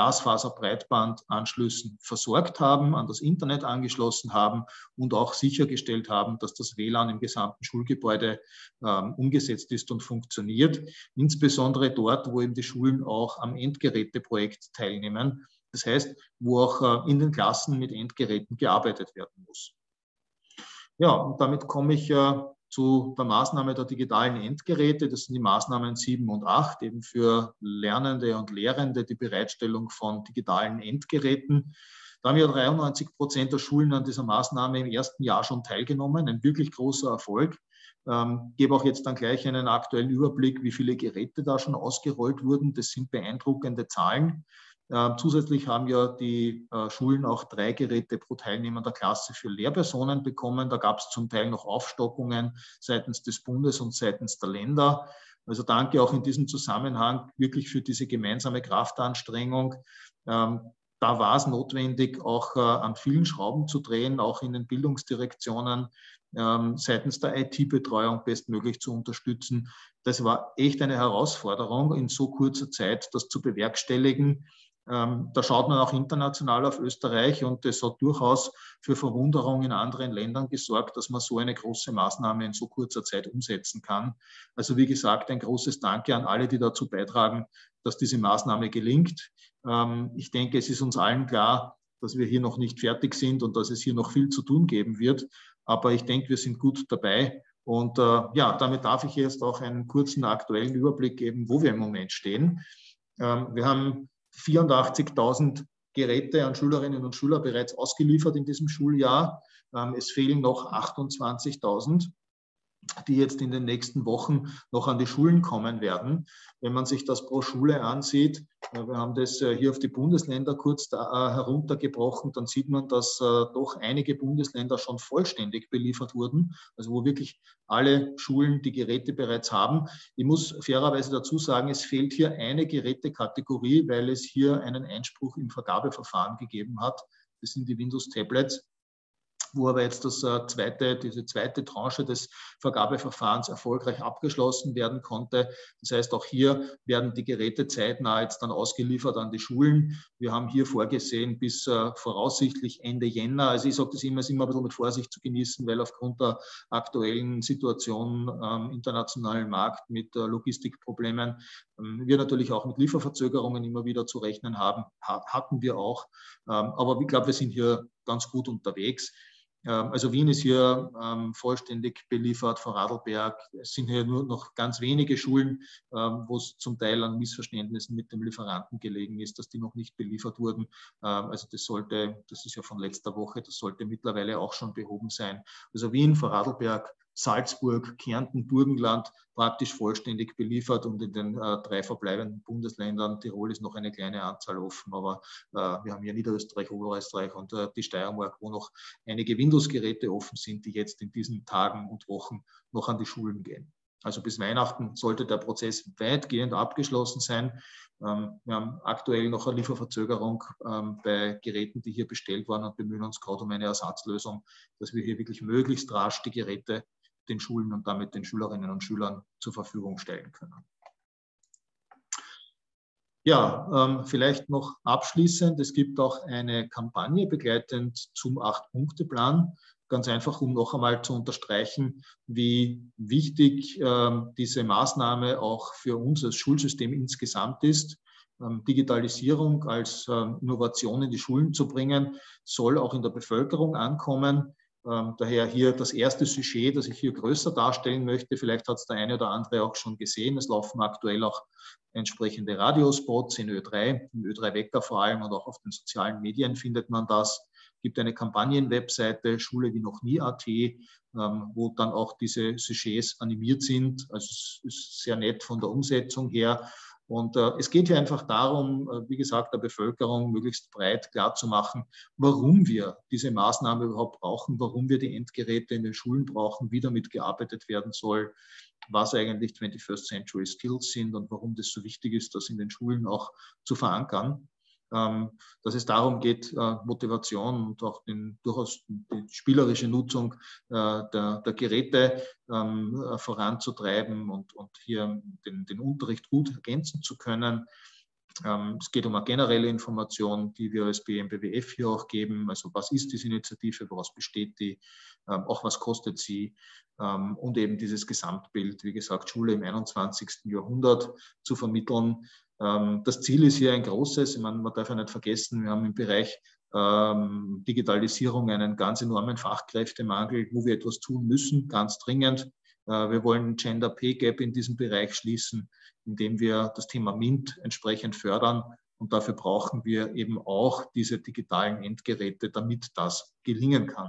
Glasfaserbreitbandanschlüssen versorgt haben, an das Internet angeschlossen haben und auch sichergestellt haben, dass das W L A N im gesamten Schulgebäude ähm, umgesetzt ist und funktioniert. Insbesondere dort, wo eben die Schulen auch am Endgeräteprojekt teilnehmen. Das heißt, wo auch äh, in den Klassen mit Endgeräten gearbeitet werden muss. Ja, und damit komme ich äh, zu der Maßnahme der digitalen Endgeräte. Das sind die Maßnahmen sieben und acht, eben für Lernende und Lehrende, die Bereitstellung von digitalen Endgeräten. Da haben ja dreiundneunzig Prozent der Schulen an dieser Maßnahme im ersten Jahr schon teilgenommen. Ein wirklich großer Erfolg. Ähm, gebe auch jetzt dann gleich einen aktuellen Überblick, wie viele Geräte da schon ausgerollt wurden. Das sind beeindruckende Zahlen. Äh, zusätzlich haben ja die äh, Schulen auch drei Geräte pro Teilnehmer der Klasse für Lehrpersonen bekommen. Da gab es zum Teil noch Aufstockungen seitens des Bundes und seitens der Länder. Also danke auch in diesem Zusammenhang wirklich für diese gemeinsame Kraftanstrengung. Ähm, da war es notwendig, auch äh, an vielen Schrauben zu drehen, auch in den Bildungsdirektionen ähm, seitens der I T-Betreuung bestmöglich zu unterstützen. Das war echt eine Herausforderung, in so kurzer Zeit das zu bewerkstelligen. Ähm, da schaut man auch international auf Österreich und das hat durchaus für Verwunderung in anderen Ländern gesorgt, dass man so eine große Maßnahme in so kurzer Zeit umsetzen kann. Also wie gesagt, ein großes Danke an alle, die dazu beitragen, dass diese Maßnahme gelingt. Ähm, ich denke, es ist uns allen klar, dass wir hier noch nicht fertig sind und dass es hier noch viel zu tun geben wird. Aber ich denke, wir sind gut dabei. Und äh, ja, damit darf ich jetzt auch einen kurzen aktuellen Überblick geben, wo wir im Moment stehen. Ähm, wir haben vierundachtzigtausend Geräte an Schülerinnen und Schüler bereits ausgeliefert in diesem Schuljahr. Ähm, es fehlen noch achtundzwanzigtausend, die jetzt in den nächsten Wochen noch an die Schulen kommen werden. Wenn man sich das pro Schule ansieht, äh, wir haben das äh, hier auf die Bundesländer kurz da, äh, heruntergebrochen, dann sieht man, dass äh, doch einige Bundesländer schon vollständig beliefert wurden, also wo wirklich alle Schulen die Geräte bereits haben. Ich muss fairerweise dazu sagen, es fehlt hier eine Gerätekategorie, weil es hier einen Einspruch im Vergabeverfahren gegeben hat. Das sind die Windows-Tablets. wo aber jetzt das äh, zweite, diese zweite Tranche des Vergabeverfahrens erfolgreich abgeschlossen werden konnte. Das heißt, auch hier werden die Geräte zeitnah jetzt dann ausgeliefert an die Schulen. Wir haben hier vorgesehen bis äh, voraussichtlich Ende Jänner. Also ich sage das immer, ist immer ein bisschen mit Vorsicht zu genießen, weil aufgrund der aktuellen Situation am ähm, internationalen Markt mit äh, Logistikproblemen ähm, wir natürlich auch mit Lieferverzögerungen immer wieder zu rechnen haben. Ha hatten wir auch. Ähm, aber ich glaube, wir sind hier ganz gut unterwegs. Also Wien ist hier ähm, vollständig beliefert, Vorarlberg. Es sind hier nur noch ganz wenige Schulen, ähm, wo es zum Teil an Missverständnissen mit dem Lieferanten gelegen ist, dass die noch nicht beliefert wurden. Ähm, also das sollte, das ist ja von letzter Woche, das sollte mittlerweile auch schon behoben sein. Also Wien, Vorarlberg, Salzburg, Kärnten, Burgenland praktisch vollständig beliefert und in den äh, drei verbleibenden Bundesländern, Tirol ist noch eine kleine Anzahl offen, aber äh, wir haben hier Niederösterreich, Oberösterreich und äh, die Steiermark, wo noch einige Windows-Geräte offen sind, die jetzt in diesen Tagen und Wochen noch an die Schulen gehen. Also bis Weihnachten sollte der Prozess weitgehend abgeschlossen sein. Ähm, wir haben aktuell noch eine Lieferverzögerung ähm, bei Geräten, die hier bestellt waren und bemühen uns gerade um eine Ersatzlösung, dass wir hier wirklich möglichst rasch die Geräte den Schulen und damit den Schülerinnen und Schülern zur Verfügung stellen können. Ja, ähm, vielleicht noch abschließend, es gibt auch eine Kampagne begleitend zum Acht-Punkte-Plan, ganz einfach, um noch einmal zu unterstreichen, wie wichtig ähm, diese Maßnahme auch für uns als Schulsystem insgesamt ist. Ähm, Digitalisierung als ähm, Innovation in die Schulen zu bringen, soll auch in der Bevölkerung ankommen. Ähm, daher hier das erste Sujet, das ich hier größer darstellen möchte. Vielleicht hat es der eine oder andere auch schon gesehen. Es laufen aktuell auch entsprechende Radiospots in Ö drei, im Ö drei Wecker vor allem und auch auf den sozialen Medien findet man das. Es gibt eine Kampagnenwebseite, Schule wie noch nie Punkt at, ähm, wo dann auch diese Sujets animiert sind. Also es ist sehr nett von der Umsetzung her. Und äh, es geht hier einfach darum, äh, wie gesagt, der Bevölkerung möglichst breit klarzumachen, warum wir diese Maßnahme überhaupt brauchen, warum wir die Endgeräte in den Schulen brauchen, wie damit gearbeitet werden soll, was eigentlich twenty-first Century Skills sind und warum das so wichtig ist, das in den Schulen auch zu verankern. Ähm, dass es darum geht, äh, Motivation und auch den, durchaus die spielerische Nutzung äh, der, der Geräte ähm, voranzutreiben und, und hier den, den Unterricht gut ergänzen zu können. Ähm, es geht um eine generelle Information, die wir als B M B W F hier auch geben. Also was ist diese Initiative, woraus besteht die, ähm, auch was kostet sie ähm, und eben dieses Gesamtbild, wie gesagt, Schule im einundzwanzigsten Jahrhundert zu vermitteln. Ähm, das Ziel ist hier ein großes. Ich meine, man darf ja nicht vergessen, wir haben im Bereich ähm, Digitalisierung einen ganz enormen Fachkräftemangel, wo wir etwas tun müssen, ganz dringend. Äh, wir wollen Gender Pay Gap in diesem Bereich schließen, indem wir das Thema MINT entsprechend fördern. Und dafür brauchen wir eben auch diese digitalen Endgeräte, damit das gelingen kann.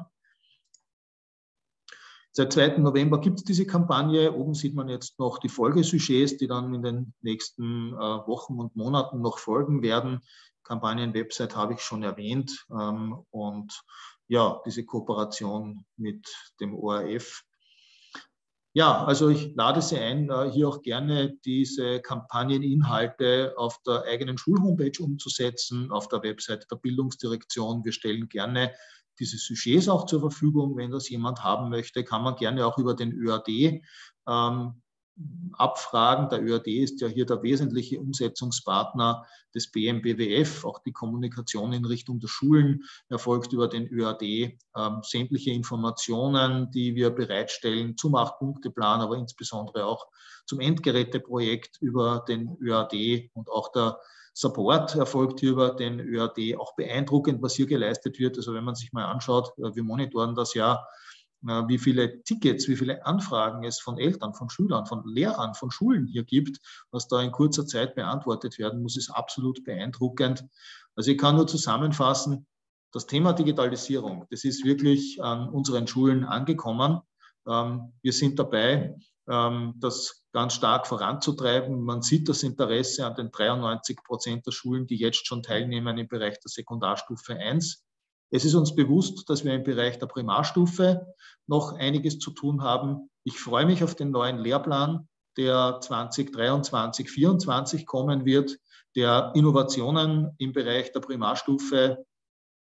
Seit zweiten November gibt es diese Kampagne. Oben sieht man jetzt noch die Folgesujets, die dann in den nächsten äh, Wochen und Monaten noch folgen werden. Kampagnen-Website habe ich schon erwähnt. Ähm, und ja, diese Kooperation mit dem O R F. Ja, also ich lade Sie ein, hier auch gerne diese Kampagneninhalte auf der eigenen Schulhomepage umzusetzen, auf der Website der Bildungsdirektion. Wir stellen gerne diese Sujets auch zur Verfügung. Wenn das jemand haben möchte, kann man gerne auch über den Ö A D ähm, abfragen. Der Ö A D ist ja hier der wesentliche Umsetzungspartner des B M B W F. Auch die Kommunikation in Richtung der Schulen erfolgt über den Ö A D. Ähm, sämtliche Informationen, die wir bereitstellen zum Acht-Punkte-Plan, aber insbesondere auch zum Endgeräteprojekt über den Ö A D und auch der Support erfolgt hier über den Ö A D. Auch beeindruckend, was hier geleistet wird. Also wenn man sich mal anschaut, wir monitoren das ja, wie viele Tickets, wie viele Anfragen es von Eltern, von Schülern, von Lehrern, von Schulen hier gibt, was da in kurzer Zeit beantwortet werden muss, ist absolut beeindruckend. Also ich kann nur zusammenfassen, das Thema Digitalisierung, das ist wirklich an unseren Schulen angekommen. Wir sind dabei, das ganz stark voranzutreiben. Man sieht das Interesse an den dreiundneunzig Prozent der Schulen, die jetzt schon teilnehmen im Bereich der Sekundarstufe eins. Es ist uns bewusst, dass wir im Bereich der Primarstufe noch einiges zu tun haben. Ich freue mich auf den neuen Lehrplan, der zwanzig dreiundzwanzig, vierundzwanzig kommen wird, der Innovationen im Bereich der Primarstufe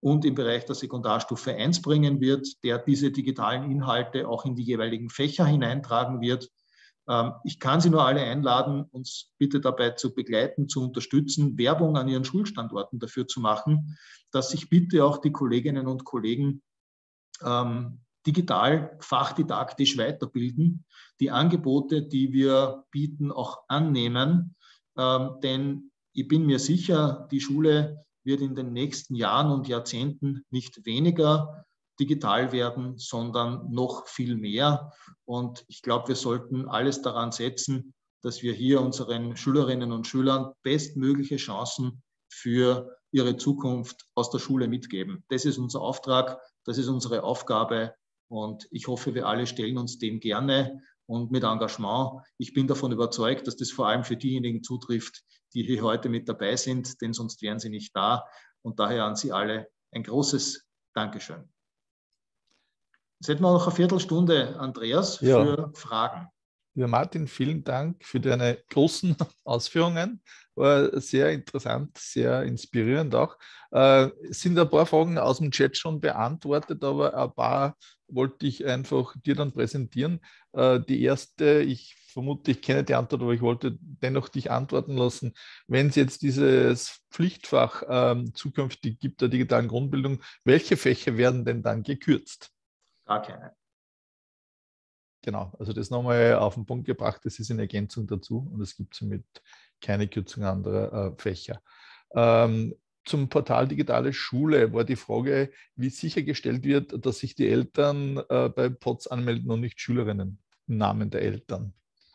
und im Bereich der Sekundarstufe eins bringen wird, der diese digitalen Inhalte auch in die jeweiligen Fächer hineintragen wird. Ich kann Sie nur alle einladen, uns bitte dabei zu begleiten, zu unterstützen, Werbung an Ihren Schulstandorten dafür zu machen, dass sich bitte auch die Kolleginnen und Kollegen ähm, digital, fachdidaktisch weiterbilden, die Angebote, die wir bieten, auch annehmen. Ähm, denn ich bin mir sicher, die Schule wird in den nächsten Jahren und Jahrzehnten nicht weniger digital werden, sondern noch viel mehr. Und ich glaube, wir sollten alles daran setzen, dass wir hier unseren Schülerinnen und Schülern bestmögliche Chancen für ihre Zukunft aus der Schule mitgeben. Das ist unser Auftrag, das ist unsere Aufgabe und ich hoffe, wir alle stellen uns dem gerne und mit Engagement. Ich bin davon überzeugt, dass das vor allem für diejenigen zutrifft, die hier heute mit dabei sind, denn sonst wären sie nicht da. Und daher an Sie alle ein großes Dankeschön. Jetzt hätten wir noch eine Viertelstunde, Andreas, ja. für Fragen. Ja, Martin, vielen Dank für deine großen Ausführungen. War sehr interessant, sehr inspirierend auch. Äh, es sind ein paar Fragen aus dem Chat schon beantwortet, aber ein paar wollte ich einfach dir dann präsentieren. Äh, die erste, ich vermute, ich kenne die Antwort, aber ich wollte dennoch dich antworten lassen. Wenn es jetzt dieses Pflichtfach äh, zukünftig gibt der digitalen Grundbildung, welche Fächer werden denn dann gekürzt? Gar keine. Genau, also das nochmal auf den Punkt gebracht, das ist in Ergänzung dazu und es gibt somit keine Kürzung anderer äh, Fächer. Ähm, zum Portal Digitale Schule war die Frage, wie sichergestellt wird, dass sich die Eltern äh, bei P O Z anmelden und nicht Schülerinnen im Namen der Eltern.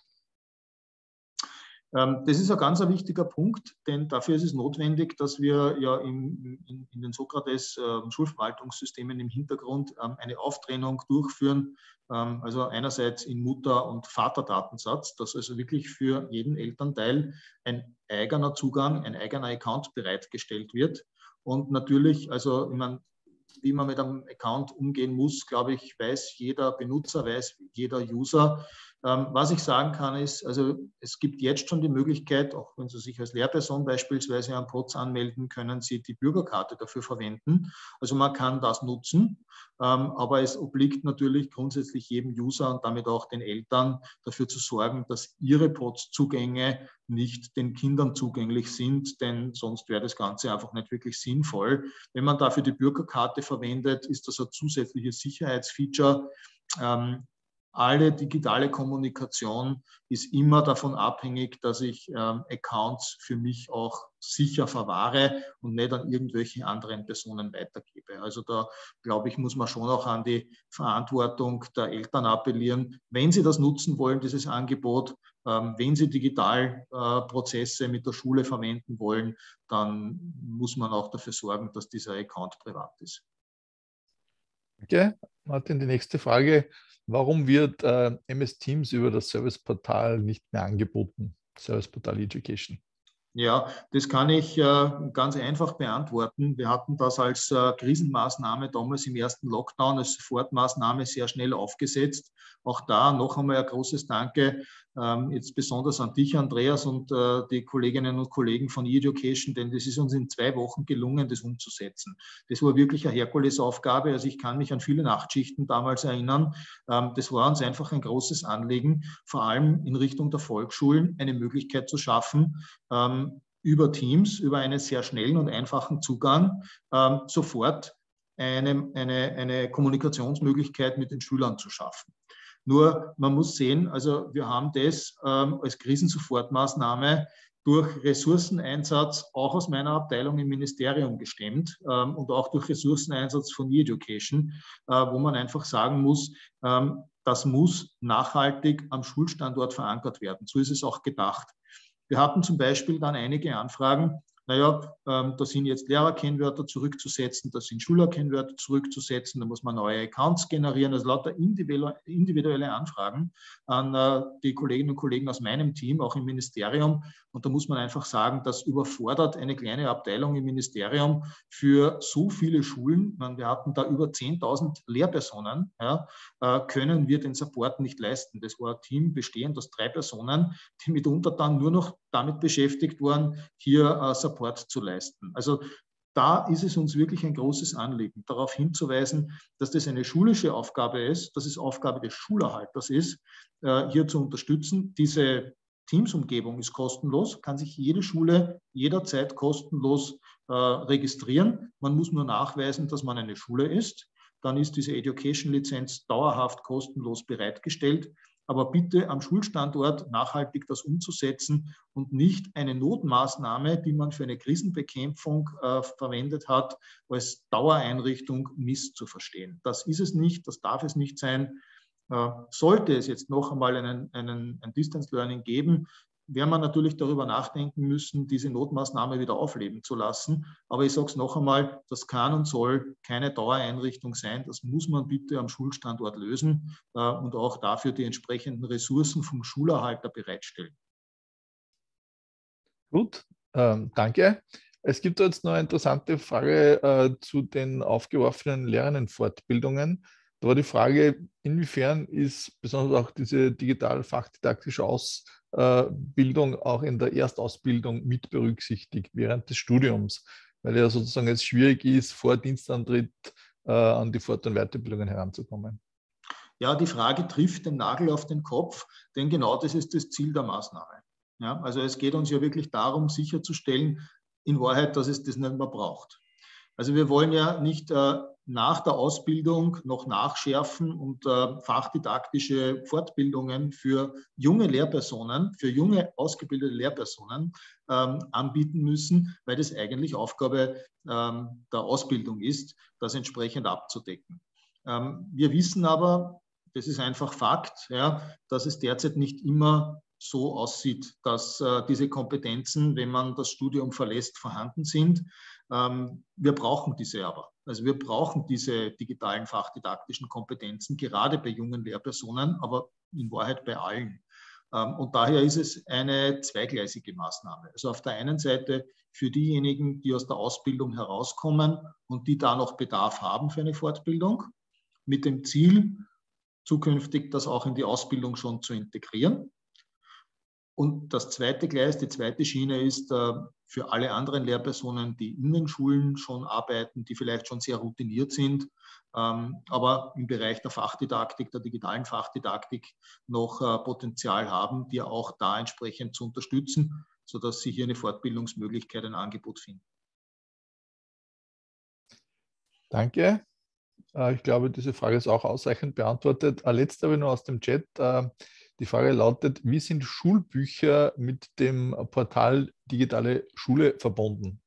Das ist ein ganz ein wichtiger Punkt, denn dafür ist es notwendig, dass wir ja in, in, in den Sokrates-Schulverwaltungssystemen im Hintergrund eine Auftrennung durchführen, also einerseits in Mutter- und Vaterdatensatz, dass also wirklich für jeden Elternteil ein eigener Zugang, ein eigener Account bereitgestellt wird. Und natürlich, also ich meine, wie man mit einem Account umgehen muss, glaube ich, weiß jeder Benutzer, weiß jeder User. Ähm, was ich sagen kann, ist, also es gibt jetzt schon die Möglichkeit, auch wenn Sie sich als Lehrperson beispielsweise am P O Z anmelden, können Sie die Bürgerkarte dafür verwenden. Also man kann das nutzen, ähm, aber es obliegt natürlich grundsätzlich jedem User und damit auch den Eltern dafür zu sorgen, dass ihre P O Z-Zugänge nicht den Kindern zugänglich sind, denn sonst wäre das Ganze einfach nicht wirklich sinnvoll. Wenn man dafür die Bürgerkarte verwendet, ist das ein zusätzliches Sicherheitsfeature. Ähm, Alle digitale Kommunikation ist immer davon abhängig, dass ich ähm, Accounts für mich auch sicher verwahre und nicht an irgendwelche anderen Personen weitergebe. Also da, glaube ich, muss man schon auch an die Verantwortung der Eltern appellieren. Wenn sie das nutzen wollen, dieses Angebot, ähm, wenn sie Digitalprozesse äh, mit der Schule verwenden wollen, dann muss man auch dafür sorgen, dass dieser Account privat ist. Okay, Martin, die nächste Frage. Warum wird äh, M S Teams über das Serviceportal nicht mehr angeboten? Serviceportal Education. Ja, das kann ich äh, ganz einfach beantworten. Wir hatten das als äh, Krisenmaßnahme damals im ersten Lockdown als Sofortmaßnahme sehr schnell aufgesetzt. Auch da noch einmal ein großes Danke, ähm, jetzt besonders an dich, Andreas, und äh, die Kolleginnen und Kollegen von eEducation, denn das ist uns in zwei Wochen gelungen, das umzusetzen. Das war wirklich eine Herkulesaufgabe. Also ich kann mich an viele Nachtschichten damals erinnern. Ähm, das war uns einfach ein großes Anliegen, vor allem in Richtung der Volksschulen eine Möglichkeit zu schaffen, ähm, über Teams, über einen sehr schnellen und einfachen Zugang ähm, sofort eine, eine, eine Kommunikationsmöglichkeit mit den Schülern zu schaffen. Nur man muss sehen, also wir haben das ähm, als Krisensofortmaßnahme durch Ressourceneinsatz auch aus meiner Abteilung im Ministerium gestemmt ähm, und auch durch Ressourceneinsatz von eEducation, äh, wo man einfach sagen muss, ähm, das muss nachhaltig am Schulstandort verankert werden. So ist es auch gedacht. Wir hatten zum Beispiel dann einige Anfragen, naja, ähm, da sind jetzt Lehrerkennwörter zurückzusetzen, da sind Schülerkennwörter zurückzusetzen, da muss man neue Accounts generieren, also lauter individuelle Anfragen an äh, die Kolleginnen und Kollegen aus meinem Team, auch im Ministerium. Und da muss man einfach sagen, das überfordert eine kleine Abteilung im Ministerium für so viele Schulen. Man, wir hatten da über zehntausend Lehrpersonen, ja, äh, können wir den Support nicht leisten. Das war ein Team bestehend aus drei Personen, die mitunter dann nur noch damit beschäftigt waren, hier äh, Support zu leisten. Also da ist es uns wirklich ein großes Anliegen, darauf hinzuweisen, dass das eine schulische Aufgabe ist, dass es Aufgabe des Schulerhalters ist, hier zu unterstützen. Diese Teams-Umgebung ist kostenlos, kann sich jede Schule jederzeit kostenlos äh, registrieren. Man muss nur nachweisen, dass man eine Schule ist. Dann ist diese Education-Lizenz dauerhaft kostenlos bereitgestellt. Aber bitte am Schulstandort nachhaltig das umzusetzen und nicht eine Notmaßnahme, die man für eine Krisenbekämpfung äh, verwendet hat, als Dauereinrichtung misszuverstehen. Das ist es nicht, das darf es nicht sein. Äh, sollte es jetzt noch einmal einen, einen, ein Distance Learning geben, werden wir natürlich darüber nachdenken müssen, diese Notmaßnahme wieder aufleben zu lassen. Aber ich sage es noch einmal, das kann und soll keine Dauereinrichtung sein. Das muss man bitte am Schulstandort lösen äh, und auch dafür die entsprechenden Ressourcen vom Schulerhalter bereitstellen. Gut, ähm, danke. Es gibt jetzt noch eine interessante Frage äh, zu den aufgeworfenen Lehrerinnenfortbildungen. Da war die Frage, inwiefern ist besonders auch diese digital-fachdidaktische Ausbildung auch in der Erstausbildung mit berücksichtigt während des Studiums, weil ja sozusagen es schwierig ist, vor Dienstantritt äh, an die Fort- und Weiterbildungen heranzukommen. Ja, die Frage trifft den Nagel auf den Kopf, denn genau das ist das Ziel der Maßnahme. Ja, also es geht uns ja wirklich darum, sicherzustellen, in Wahrheit, dass es das nicht mehr braucht. Also wir wollen ja nicht äh, nach der Ausbildung noch nachschärfen und äh, fachdidaktische Fortbildungen für junge Lehrpersonen, für junge ausgebildete Lehrpersonen ähm, anbieten müssen, weil das eigentlich Aufgabe ähm, der Ausbildung ist, das entsprechend abzudecken. Ähm, wir wissen aber, das ist einfach Fakt, ja, dass es derzeit nicht immer so aussieht, dass äh, diese Kompetenzen, wenn man das Studium verlässt, vorhanden sind. Ähm, wir brauchen diese aber. Also wir brauchen diese digitalen fachdidaktischen Kompetenzen, gerade bei jungen Lehrpersonen, aber in Wahrheit bei allen. Ähm, und daher ist es eine zweigleisige Maßnahme. Also auf der einen Seite für diejenigen, die aus der Ausbildung herauskommen und die da noch Bedarf haben für eine Fortbildung, mit dem Ziel, zukünftig das auch in die Ausbildung schon zu integrieren. Und das zweite Gleis, die zweite Schiene ist äh, für alle anderen Lehrpersonen, die in den Schulen schon arbeiten, die vielleicht schon sehr routiniert sind, ähm, aber im Bereich der Fachdidaktik, der digitalen Fachdidaktik noch äh, Potenzial haben, die auch da entsprechend zu unterstützen, sodass sie hier eine Fortbildungsmöglichkeit, ein Angebot finden. Danke. Äh, ich glaube, diese Frage ist auch ausreichend beantwortet. Äh, letzte habe ich noch aus dem Chat. Äh, Die Frage lautet, wie sind Schulbücher mit dem Portal Digitale Schule verbunden?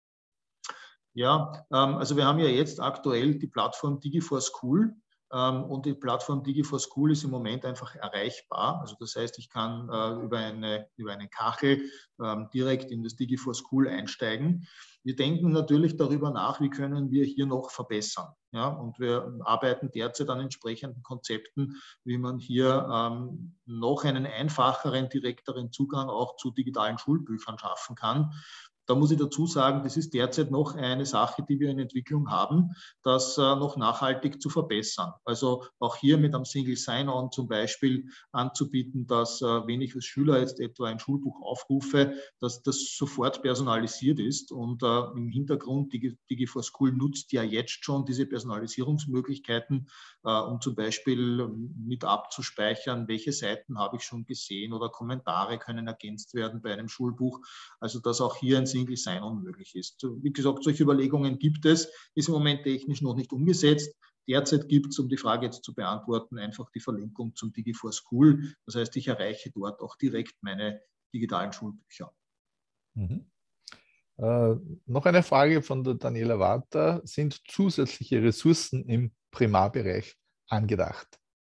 Ja, ähm, also wir haben ja jetzt aktuell die Plattform Digi for School ähm, und die Plattform Digi for School ist im Moment einfach erreichbar. Also das heißt, ich kann äh, über, eine, über eine Kachel ähm, direkt in das Digi for School einsteigen. Wir denken natürlich darüber nach, wie können wir hier noch verbessern. Ja, und wir arbeiten derzeit an entsprechenden Konzepten, wie man hier ähm, noch einen einfacheren, direkteren Zugang auch zu digitalen Schulbüchern schaffen kann. Da muss ich dazu sagen, das ist derzeit noch eine Sache, die wir in Entwicklung haben, das äh, noch nachhaltig zu verbessern. Also auch hier mit einem Single Sign-On zum Beispiel anzubieten, dass äh, wenn ich als Schüler jetzt etwa ein Schulbuch aufrufe, dass das sofort personalisiert ist. Und äh, im Hintergrund, Digi, Digi for School nutzt ja jetzt schon diese Personalisierungsmöglichkeiten, äh, um zum Beispiel mit abzuspeichern, welche Seiten habe ich schon gesehen oder Kommentare können ergänzt werden bei einem Schulbuch. Also dass auch hier ein Single Sign-On möglich ist. Wie gesagt, solche Überlegungen gibt es, ist im Moment technisch noch nicht umgesetzt. Derzeit gibt es, um die Frage jetzt zu beantworten, einfach die Verlinkung zum Digi for School. Das heißt, ich erreiche dort auch direkt meine digitalen Schulbücher. Mhm. Äh, noch eine Frage von der Daniela Warter. Sind zusätzliche Ressourcen im Primarbereich angedacht?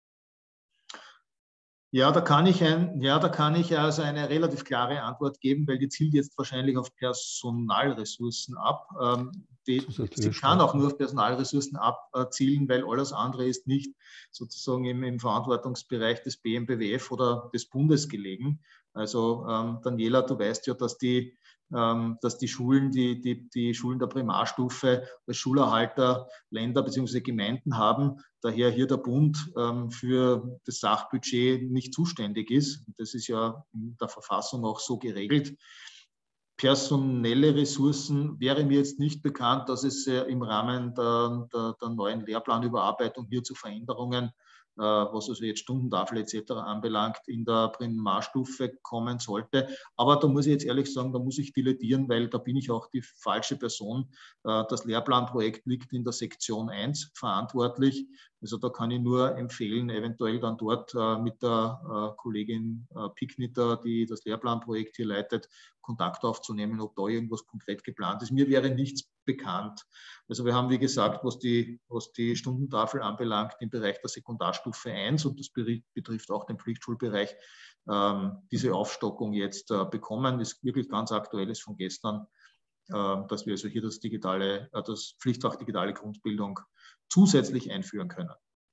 Ja, da kann ich ein, ja, da kann ich also eine relativ klare Antwort geben, weil die zielt jetzt wahrscheinlich auf Personalressourcen ab. Ähm, die, sie kann auch nur auf Personalressourcen abzielen, weil alles andere ist nicht sozusagen im, im Verantwortungsbereich des B M B W F oder des Bundes gelegen. Also ähm, Daniela, du weißt ja, dass die ähm, dass die Schulen, die, die, die Schulen der Primarstufe als Schulerhalter Länder bzw. Gemeinden haben, daher hier der Bund ähm, für das Sachbudget nicht zuständig ist. Das ist ja in der Verfassung auch so geregelt. personelle Ressourcen wäre mir jetzt nicht bekannt, dass es im Rahmen der, der, der neuen Lehrplanüberarbeitung hier zu Veränderungen, was also jetzt Stundentafel et cetera anbelangt, in der Primarstufe kommen sollte. Aber da muss ich jetzt ehrlich sagen, da muss ich dilettieren, weil da bin ich auch die falsche Person. Das Lehrplanprojekt liegt in der Sektion eins verantwortlich. Also da kann ich nur empfehlen, eventuell dann dort mit der Kollegin Picknitter, die das Lehrplanprojekt hier leitet, Kontakt aufzunehmen, ob da irgendwas konkret geplant ist. Mir wäre nichts bekannt. Also wir haben, wie gesagt, was die, was die Stundentafel anbelangt, im Bereich der Sekundarstufe eins, und das betrifft auch den Pflichtschulbereich, ähm, diese Aufstockung jetzt äh, bekommen. Das ist wirklich ganz aktuelles von gestern, äh, dass wir also hier das digitale, äh, das Pflichtfach digitale Grundbildung zusätzlich einführen können.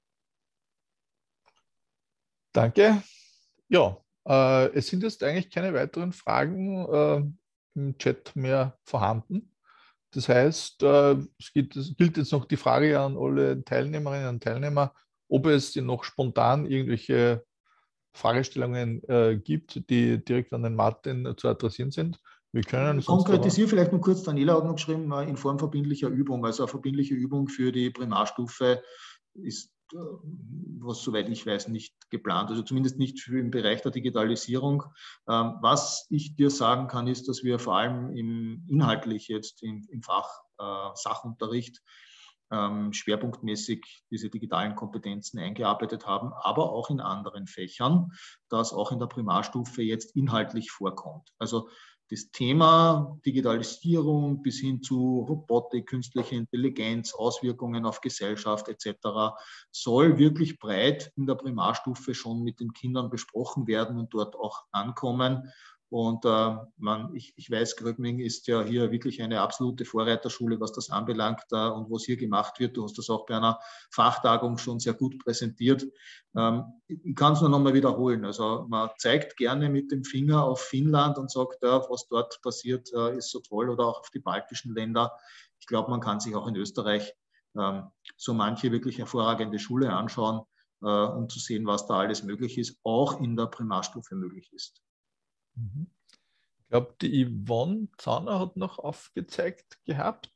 Danke. Ja, äh, es sind jetzt eigentlich keine weiteren Fragen äh, im Chat mehr vorhanden. Das heißt, es gilt, es gilt jetzt noch die Frage an alle Teilnehmerinnen und Teilnehmer, ob es noch spontan irgendwelche Fragestellungen äh, gibt, die direkt an den Martin zu adressieren sind. Wir können ich konkretisiere vielleicht noch kurz, Daniela hat noch geschrieben, in Form verbindlicher Übung. Also eine verbindliche Übung für die Primarstufe ist, was soweit ich weiß, nicht geplant, also zumindest nicht für im Bereich der Digitalisierung. Was ich dir sagen kann, ist, dass wir vor allem im, inhaltlich jetzt im, im Fach äh, Sachunterricht ähm, schwerpunktmäßig diese digitalen Kompetenzen eingearbeitet haben, aber auch in anderen Fächern, das auch in der Primarstufe jetzt inhaltlich vorkommt. Also das Thema Digitalisierung bis hin zu Robotik, künstliche Intelligenz, Auswirkungen auf Gesellschaft et cetera soll wirklich breit in der Primarstufe schon mit den Kindern besprochen werden und dort auch ankommen. Und äh, man, ich, ich weiß, Gröbming ist ja hier wirklich eine absolute Vorreiterschule, was das anbelangt äh, und was hier gemacht wird. Du hast das auch bei einer Fachtagung schon sehr gut präsentiert. Ähm, ich kann es nur noch mal wiederholen. Also man zeigt gerne mit dem Finger auf Finnland und sagt, ja, was dort passiert, äh, ist so toll, oder auch auf die baltischen Länder. Ich glaube, man kann sich auch in Österreich ähm, so manche wirklich hervorragende Schule anschauen, äh, um zu sehen, was da alles möglich ist, auch in der Primarstufe möglich ist. Ich glaube, die Yvonne Zahner hat noch aufgezeigt gehabt.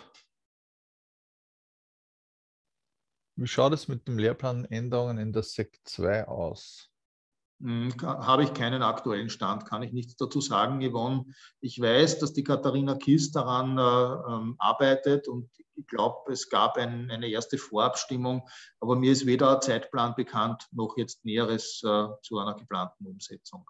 Wie schaut es mit den Lehrplanänderungen in der Sek zwei aus? Hm, habe ich keinen aktuellen Stand, kann ich nichts dazu sagen, Yvonne. Ich weiß, dass die Katharina Kiss daran äh, arbeitet, und ich glaube, es gab ein, eine erste Vorabstimmung, aber mir ist weder ein Zeitplan bekannt, noch jetzt Näheres äh, zu einer geplanten Umsetzung.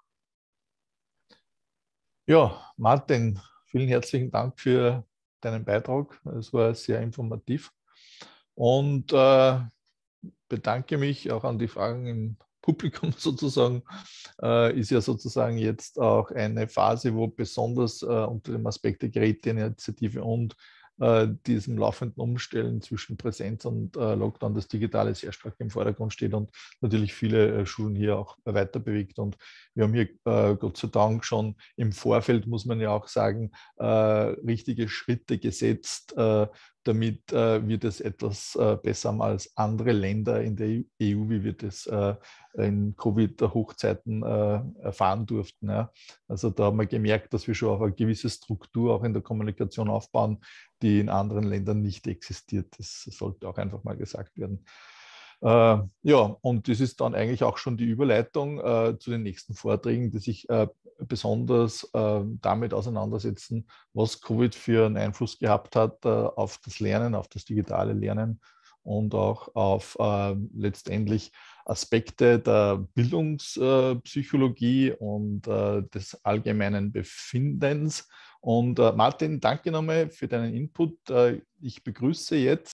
Ja, Martin, vielen herzlichen Dank für deinen Beitrag. Es war sehr informativ. Und äh, bedanke mich auch an die Fragen im Publikum sozusagen. Äh, ist ja sozusagen jetzt auch eine Phase, wo besonders äh, unter dem Aspekt der Geräteinitiative und äh, diesem laufenden Umstellen zwischen Präsenz und äh, Lockdown das Digitale sehr stark im Vordergrund steht und natürlich viele äh, Schulen hier auch weiter bewegt. Und wir haben hier äh, Gott sei Dank schon im Vorfeld, muss man ja auch sagen, äh, richtige Schritte gesetzt, äh, damit äh, wir das etwas äh, besser haben als andere Länder in der E U, wie wir das äh, in Covid-Hochzeiten äh, erfahren durften. Ja. Also da haben wir gemerkt, dass wir schon auf eine gewisse Struktur auch in der Kommunikation aufbauen, die in anderen Ländern nicht existiert. Das sollte auch einfach mal gesagt werden. Äh, ja, und das ist dann eigentlich auch schon die Überleitung äh, zu den nächsten Vorträgen, die sich äh, besonders äh, damit auseinandersetzen, was Covid für einen Einfluss gehabt hat äh, auf das Lernen, auf das digitale Lernen und auch auf äh, letztendlich Aspekte der Bildungspsychologie und äh, des allgemeinen Befindens. Und äh, Martin, danke nochmal für deinen Input. Äh, ich begrüße jetzt